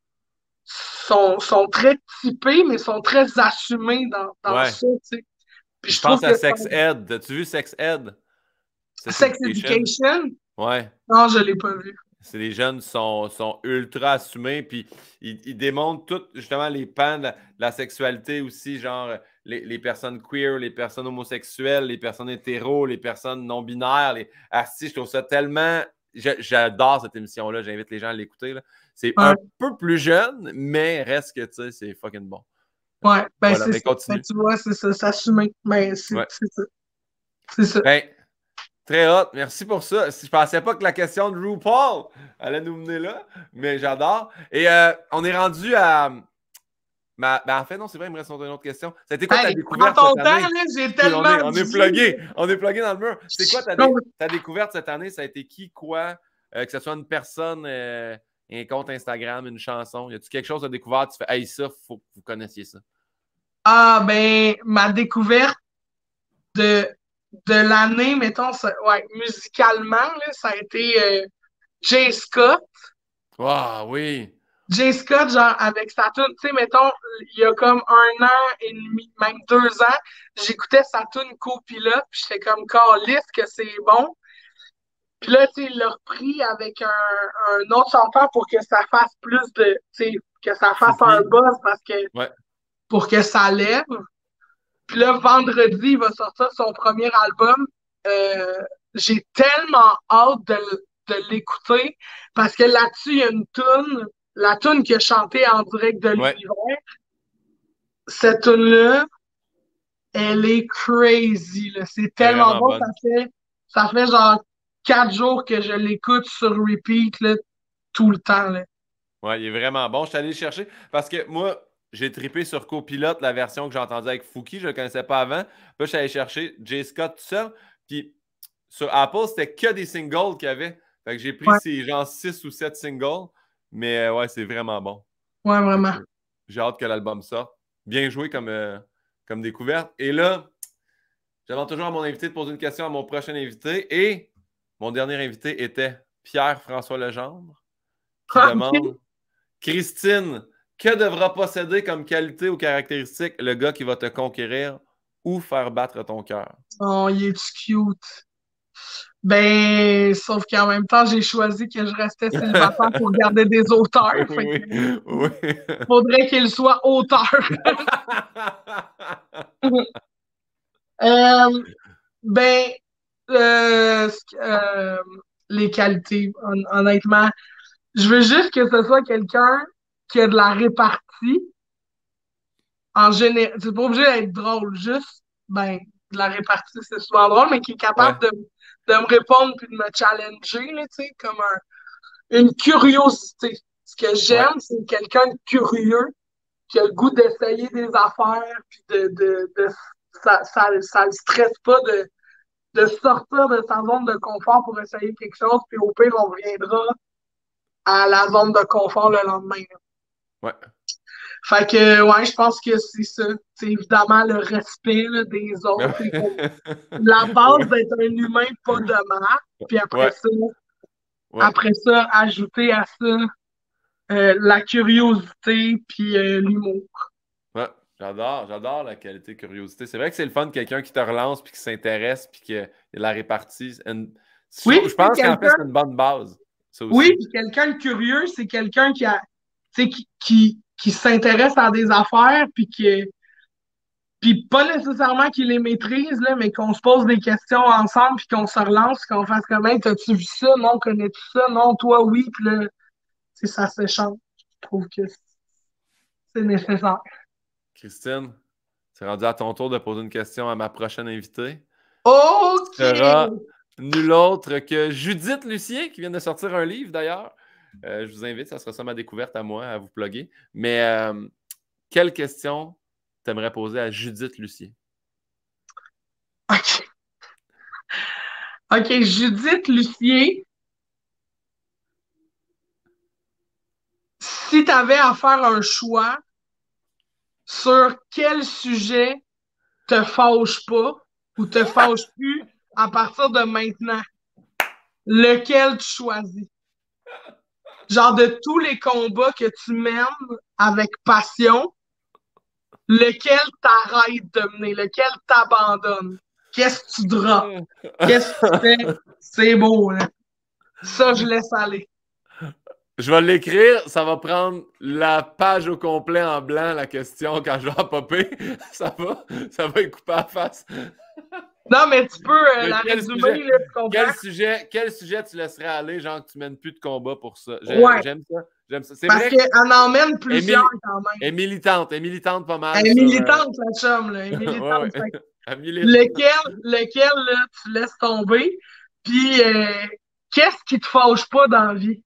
S2: sont, sont très typés, mais sont très assumés dans, dans
S1: Ouais.
S2: ça, tu sais. Puis
S1: Je
S2: je trouve
S1: pense à
S2: que ça-
S1: Sex Ed. As-tu vu Sex Ed? Sex
S2: Sex
S1: Education?
S2: Education,
S1: Ouais.
S2: non, je l'ai pas vu.
S1: C'est les jeunes qui sont, sont ultra assumés, puis ils, ils démontrent tout, justement, les pans de la, de la sexualité aussi, genre les, les personnes queer, les personnes homosexuelles, les personnes hétéros, les personnes non-binaires. Les... Ah, si, je trouve ça tellement. je- J'adore cette émission-là, j'invite les gens à l'écouter, là. C'est
S2: Ouais,
S1: un peu plus jeune, mais reste que, tu sais, c'est fucking bon.
S2: ouais, ben
S1: Voilà,
S2: c'est
S1: mais
S2: ça. Ben,
S1: continue.
S2: tu vois, c'est ça, s'assumer. Ben c'est
S1: Ouais.
S2: c'est ça. C'est ça.
S1: Ben, très hot, merci pour ça. Je pensais pas que la question de RuPaul allait nous mener là, mais j'adore. Et euh, on est rendu à. Ma... Ben, en fait, non, c'est vrai, il me reste une autre question. C'était quoi ta
S2: Hey, prends
S1: découverte
S2: ton
S1: cette
S2: temps,
S1: année?
S2: là, j'ai
S1: Oui, on
S2: tellement
S1: est, on est
S2: dit.
S1: plugué. On est plugué dans le mur. C'est quoi ta, dé... ta découverte cette année? Ça a été qui, quoi? Euh, que ce soit une personne, euh, un compte Instagram, une chanson. Y a-tu quelque chose de découvert? Tu fais, hey, ça, faut que vous connaissiez ça.
S2: Ah, ben, ma découverte de, de l'année, mettons, ça- ouais, musicalement, là, ça a été euh, Jay Scott.
S1: Ah, oui.
S2: Jay Scott, genre, avec sa tune, tu sais, mettons, il y a comme un an et demi, même deux ans, j'écoutais sa tune copilote, puis j'étais comme, calisse que c'est bon. Puis là, tu sais, il l'a repris avec un, un autre chanteur pour que ça fasse plus de, tu sais, que ça fasse un
S1: Fouki.
S2: buzz parce que,
S1: Ouais.
S2: pour que ça lève. Puis là, vendredi, il va sortir son premier album. Euh, j'ai tellement hâte de, de l'écouter parce que là-dessus, il y a une tune, la tune qu'il a chantée en direct de
S1: Ouais.
S2: l'univers. Cette tune-là, elle est crazy, là. C'est
S1: Elle est
S2: tellement
S1: vraiment
S2: bon, ça
S1: bonne.
S2: fait, ça fait genre quatre jours que je l'écoute sur repeat, là, tout le temps, là.
S1: Ouais, il est vraiment bon. Je suis allé le chercher parce que moi, j'ai trippé sur Copilote, la version que j'ai entendue avec Fouki. Je ne le connaissais pas avant. Puis là, je suis allé chercher Jay Scott tout seul. Puis sur Apple, c'était que des singles qu'il y avait. Fait que j'ai pris
S2: Ouais,
S1: ces genre six ou sept singles. Mais euh, ouais, c'est vraiment bon.
S2: ouais,
S1: Fait
S2: vraiment.
S1: que j'ai hâte que l'album sorte. Bien joué comme, euh, comme découverte. Et là, j'avais toujours à mon invité de poser une question à mon prochain invité. Et mon dernier invité était Pierre-François Legendre qui
S2: OK.
S1: demande Christine, que devra posséder comme qualité ou caractéristique le gars qui va te conquérir ou faire battre ton cœur?
S2: Oh, il est cute. Ben, sauf qu'en même temps, j'ai choisi que je restais célibataire pour garder des auteurs. Fait que
S1: Oui, oui.
S2: faudrait qu'il soit auteur. Euh, ben, euh, euh, les qualités, hon- honnêtement. Je veux juste que ce soit quelqu'un qui a de la répartie. En général, c'est pas obligé d'être drôle, juste, ben, de la répartie, c'est souvent drôle, mais qui est
S1: Ouais,
S2: capable de, de me répondre puis de me challenger, là, tu sais, comme un, une curiosité. Ce que
S1: ouais,
S2: j'aime, c'est quelqu'un de curieux qui a le goût d'essayer des affaires, puis de, de, de ça, ça, ça le stresse pas de, de sortir de sa zone de confort pour essayer quelque chose, puis au pire, on reviendra à la zone de confort le lendemain.
S1: ouais.
S2: Fait que, ouais, je pense que c'est ça. C'est évidemment le respect là, des autres. C'est comme la base d'être un humain, pas de marque. Puis après
S1: Ouais.
S2: ça,
S1: Ouais.
S2: après ça, ajouter à ça euh, la curiosité puis euh, l'humour.
S1: Ouais. J'adore, j'adore la qualité curiosité. C'est vrai que c'est le fun de quelqu'un qui te relance puis qui s'intéresse puis qui a la répartie. Une...
S2: Oui,
S1: je pense
S2: c'est
S1: qu'en fait,
S2: quelqu'un-
S1: c'est une bonne base. Ça aussi.
S2: Oui, puis quelqu'un de curieux, c'est quelqu'un qui a, tu sais, qui, qui, qui s'intéresse à des affaires, puis qui, puis pas nécessairement qu'il les maîtrise, là, mais qu'on se pose des questions ensemble, puis qu'on se relance, qu'on fasse comme, hey, t'as-tu vu ça? Non, connais-tu ça? Non, toi, oui, puis là, tu sais, ça s'échange. Je trouve que c'est nécessaire.
S1: Christine, c'est rendu à ton tour de poser une question à ma prochaine invitée.
S2: OK!
S1: Ce sera nul autre que Judith Lucien, qui vient de sortir un livre d'ailleurs. Euh, je vous invite, ça sera ça ma découverte à moi, à vous plugger. Mais euh, quelle question t'aimerais poser à Judith Lucien?
S2: OK. OK, Judith Lucien, si tu avais à faire un choix sur quel sujet te fâche pas ou te fâche plus à partir de maintenant, lequel tu choisis? Genre de tous les combats que tu mènes avec passion, lequel t'arrêtes de mener, lequel t'abandonnes? Qu'est-ce que tu drops? Qu'est-ce que tu fais? C'est beau, là. Ça, je laisse aller.
S1: Je vais l'écrire, ça va prendre la page au complet en blanc, la question, quand je vais en popper. Ça va, ça va y couper à la face.
S2: Non, mais tu peux euh,
S1: Mais
S2: la
S1: quel
S2: résumer,
S1: sujet?
S2: là, tu comprends?
S1: Quel sujet, quel sujet tu laisserais aller, genre que tu mènes plus de combat pour ça? J'ai-
S2: Ouais.
S1: J'aime ça. J'aime ça. C'est
S2: Parce
S1: vrai
S2: qu'elle en emmène plusieurs
S1: Émile-
S2: quand même.
S1: Elle est militante, elle est militante pas mal.
S2: Elle est
S1: sur, euh,
S2: militante, la chum, là. Elle est militante.
S1: ouais, ouais.
S2: Fait que
S1: Elle milite.
S2: lequel, lequel là, tu laisses tomber? Puis, euh, qu'est-ce qui te fâche pas dans la vie?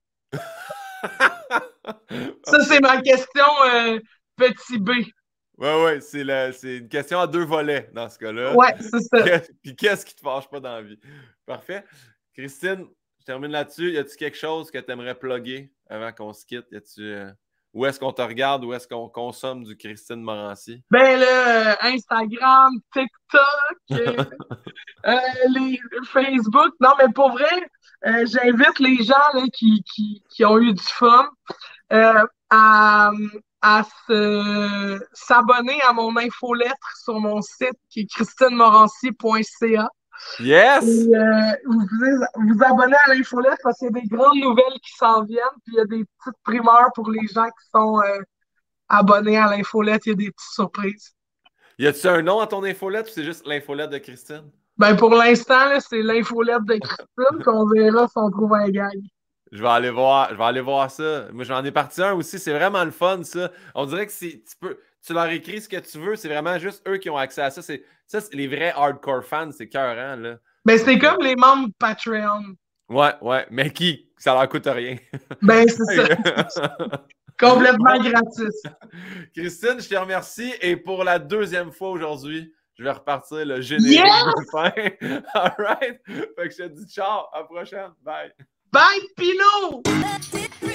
S2: Ça, c'est ma question euh, petit B.
S1: Ouais, ouais, c'est la- c'est une question à deux volets dans ce cas-là.
S2: Ouais, c'est ça.
S1: Qu'est- Puis qu'est-ce qui te fâche pas dans la vie? Parfait. Christine, je termine là-dessus. Y a-tu quelque chose que tu aimerais plugger avant qu'on se quitte? Y a-tu, euh, où est-ce qu'on te regarde? Où est-ce qu'on consomme du Christine Morancy?
S2: Ben là, euh, Instagram, TikTok, euh, euh, les Facebook. Non, mais pour vrai, euh, j'invite les gens là, qui, qui, qui ont eu du fun euh, à, à se, s'abonner à mon infolettre sur mon site qui est christine morancy point c a.
S1: Yes!
S2: Et euh, vous vous vous abonnez à l'infolette parce qu'il y a des grandes nouvelles qui s'en viennent, puis il y a des petites primeurs pour les gens qui sont euh, abonnés à l'infolette, il y a des petites surprises.
S1: Y a-tu un nom à ton infolette ou c'est juste l'infolette de Christine?
S2: Ben pour l'instant, là, c'est l'infolette de Christine, puis on verra si on trouve un gag.
S1: Je vais aller voir, je vais aller voir ça. Moi, j'en ai parti un aussi. C'est vraiment le fun, ça. On dirait que c'est, tu peux, tu leur écris ce que tu veux. C'est vraiment juste eux qui ont accès à ça. C'est, ça, c'est les vrais hardcore fans. C'est cœurant, là.
S2: Ben c'est comme les membres Patreon.
S1: Ouais, ouais. Mais qui? Ça leur coûte rien.
S2: Ben c'est ça. Complètement gratis.
S1: Christine, je te remercie. Et pour la deuxième fois aujourd'hui, je vais repartir le générique
S2: Yes!
S1: de fin. All right? Fait que je te dis ciao. À la prochaine. Bye.
S2: Bye, Pinot!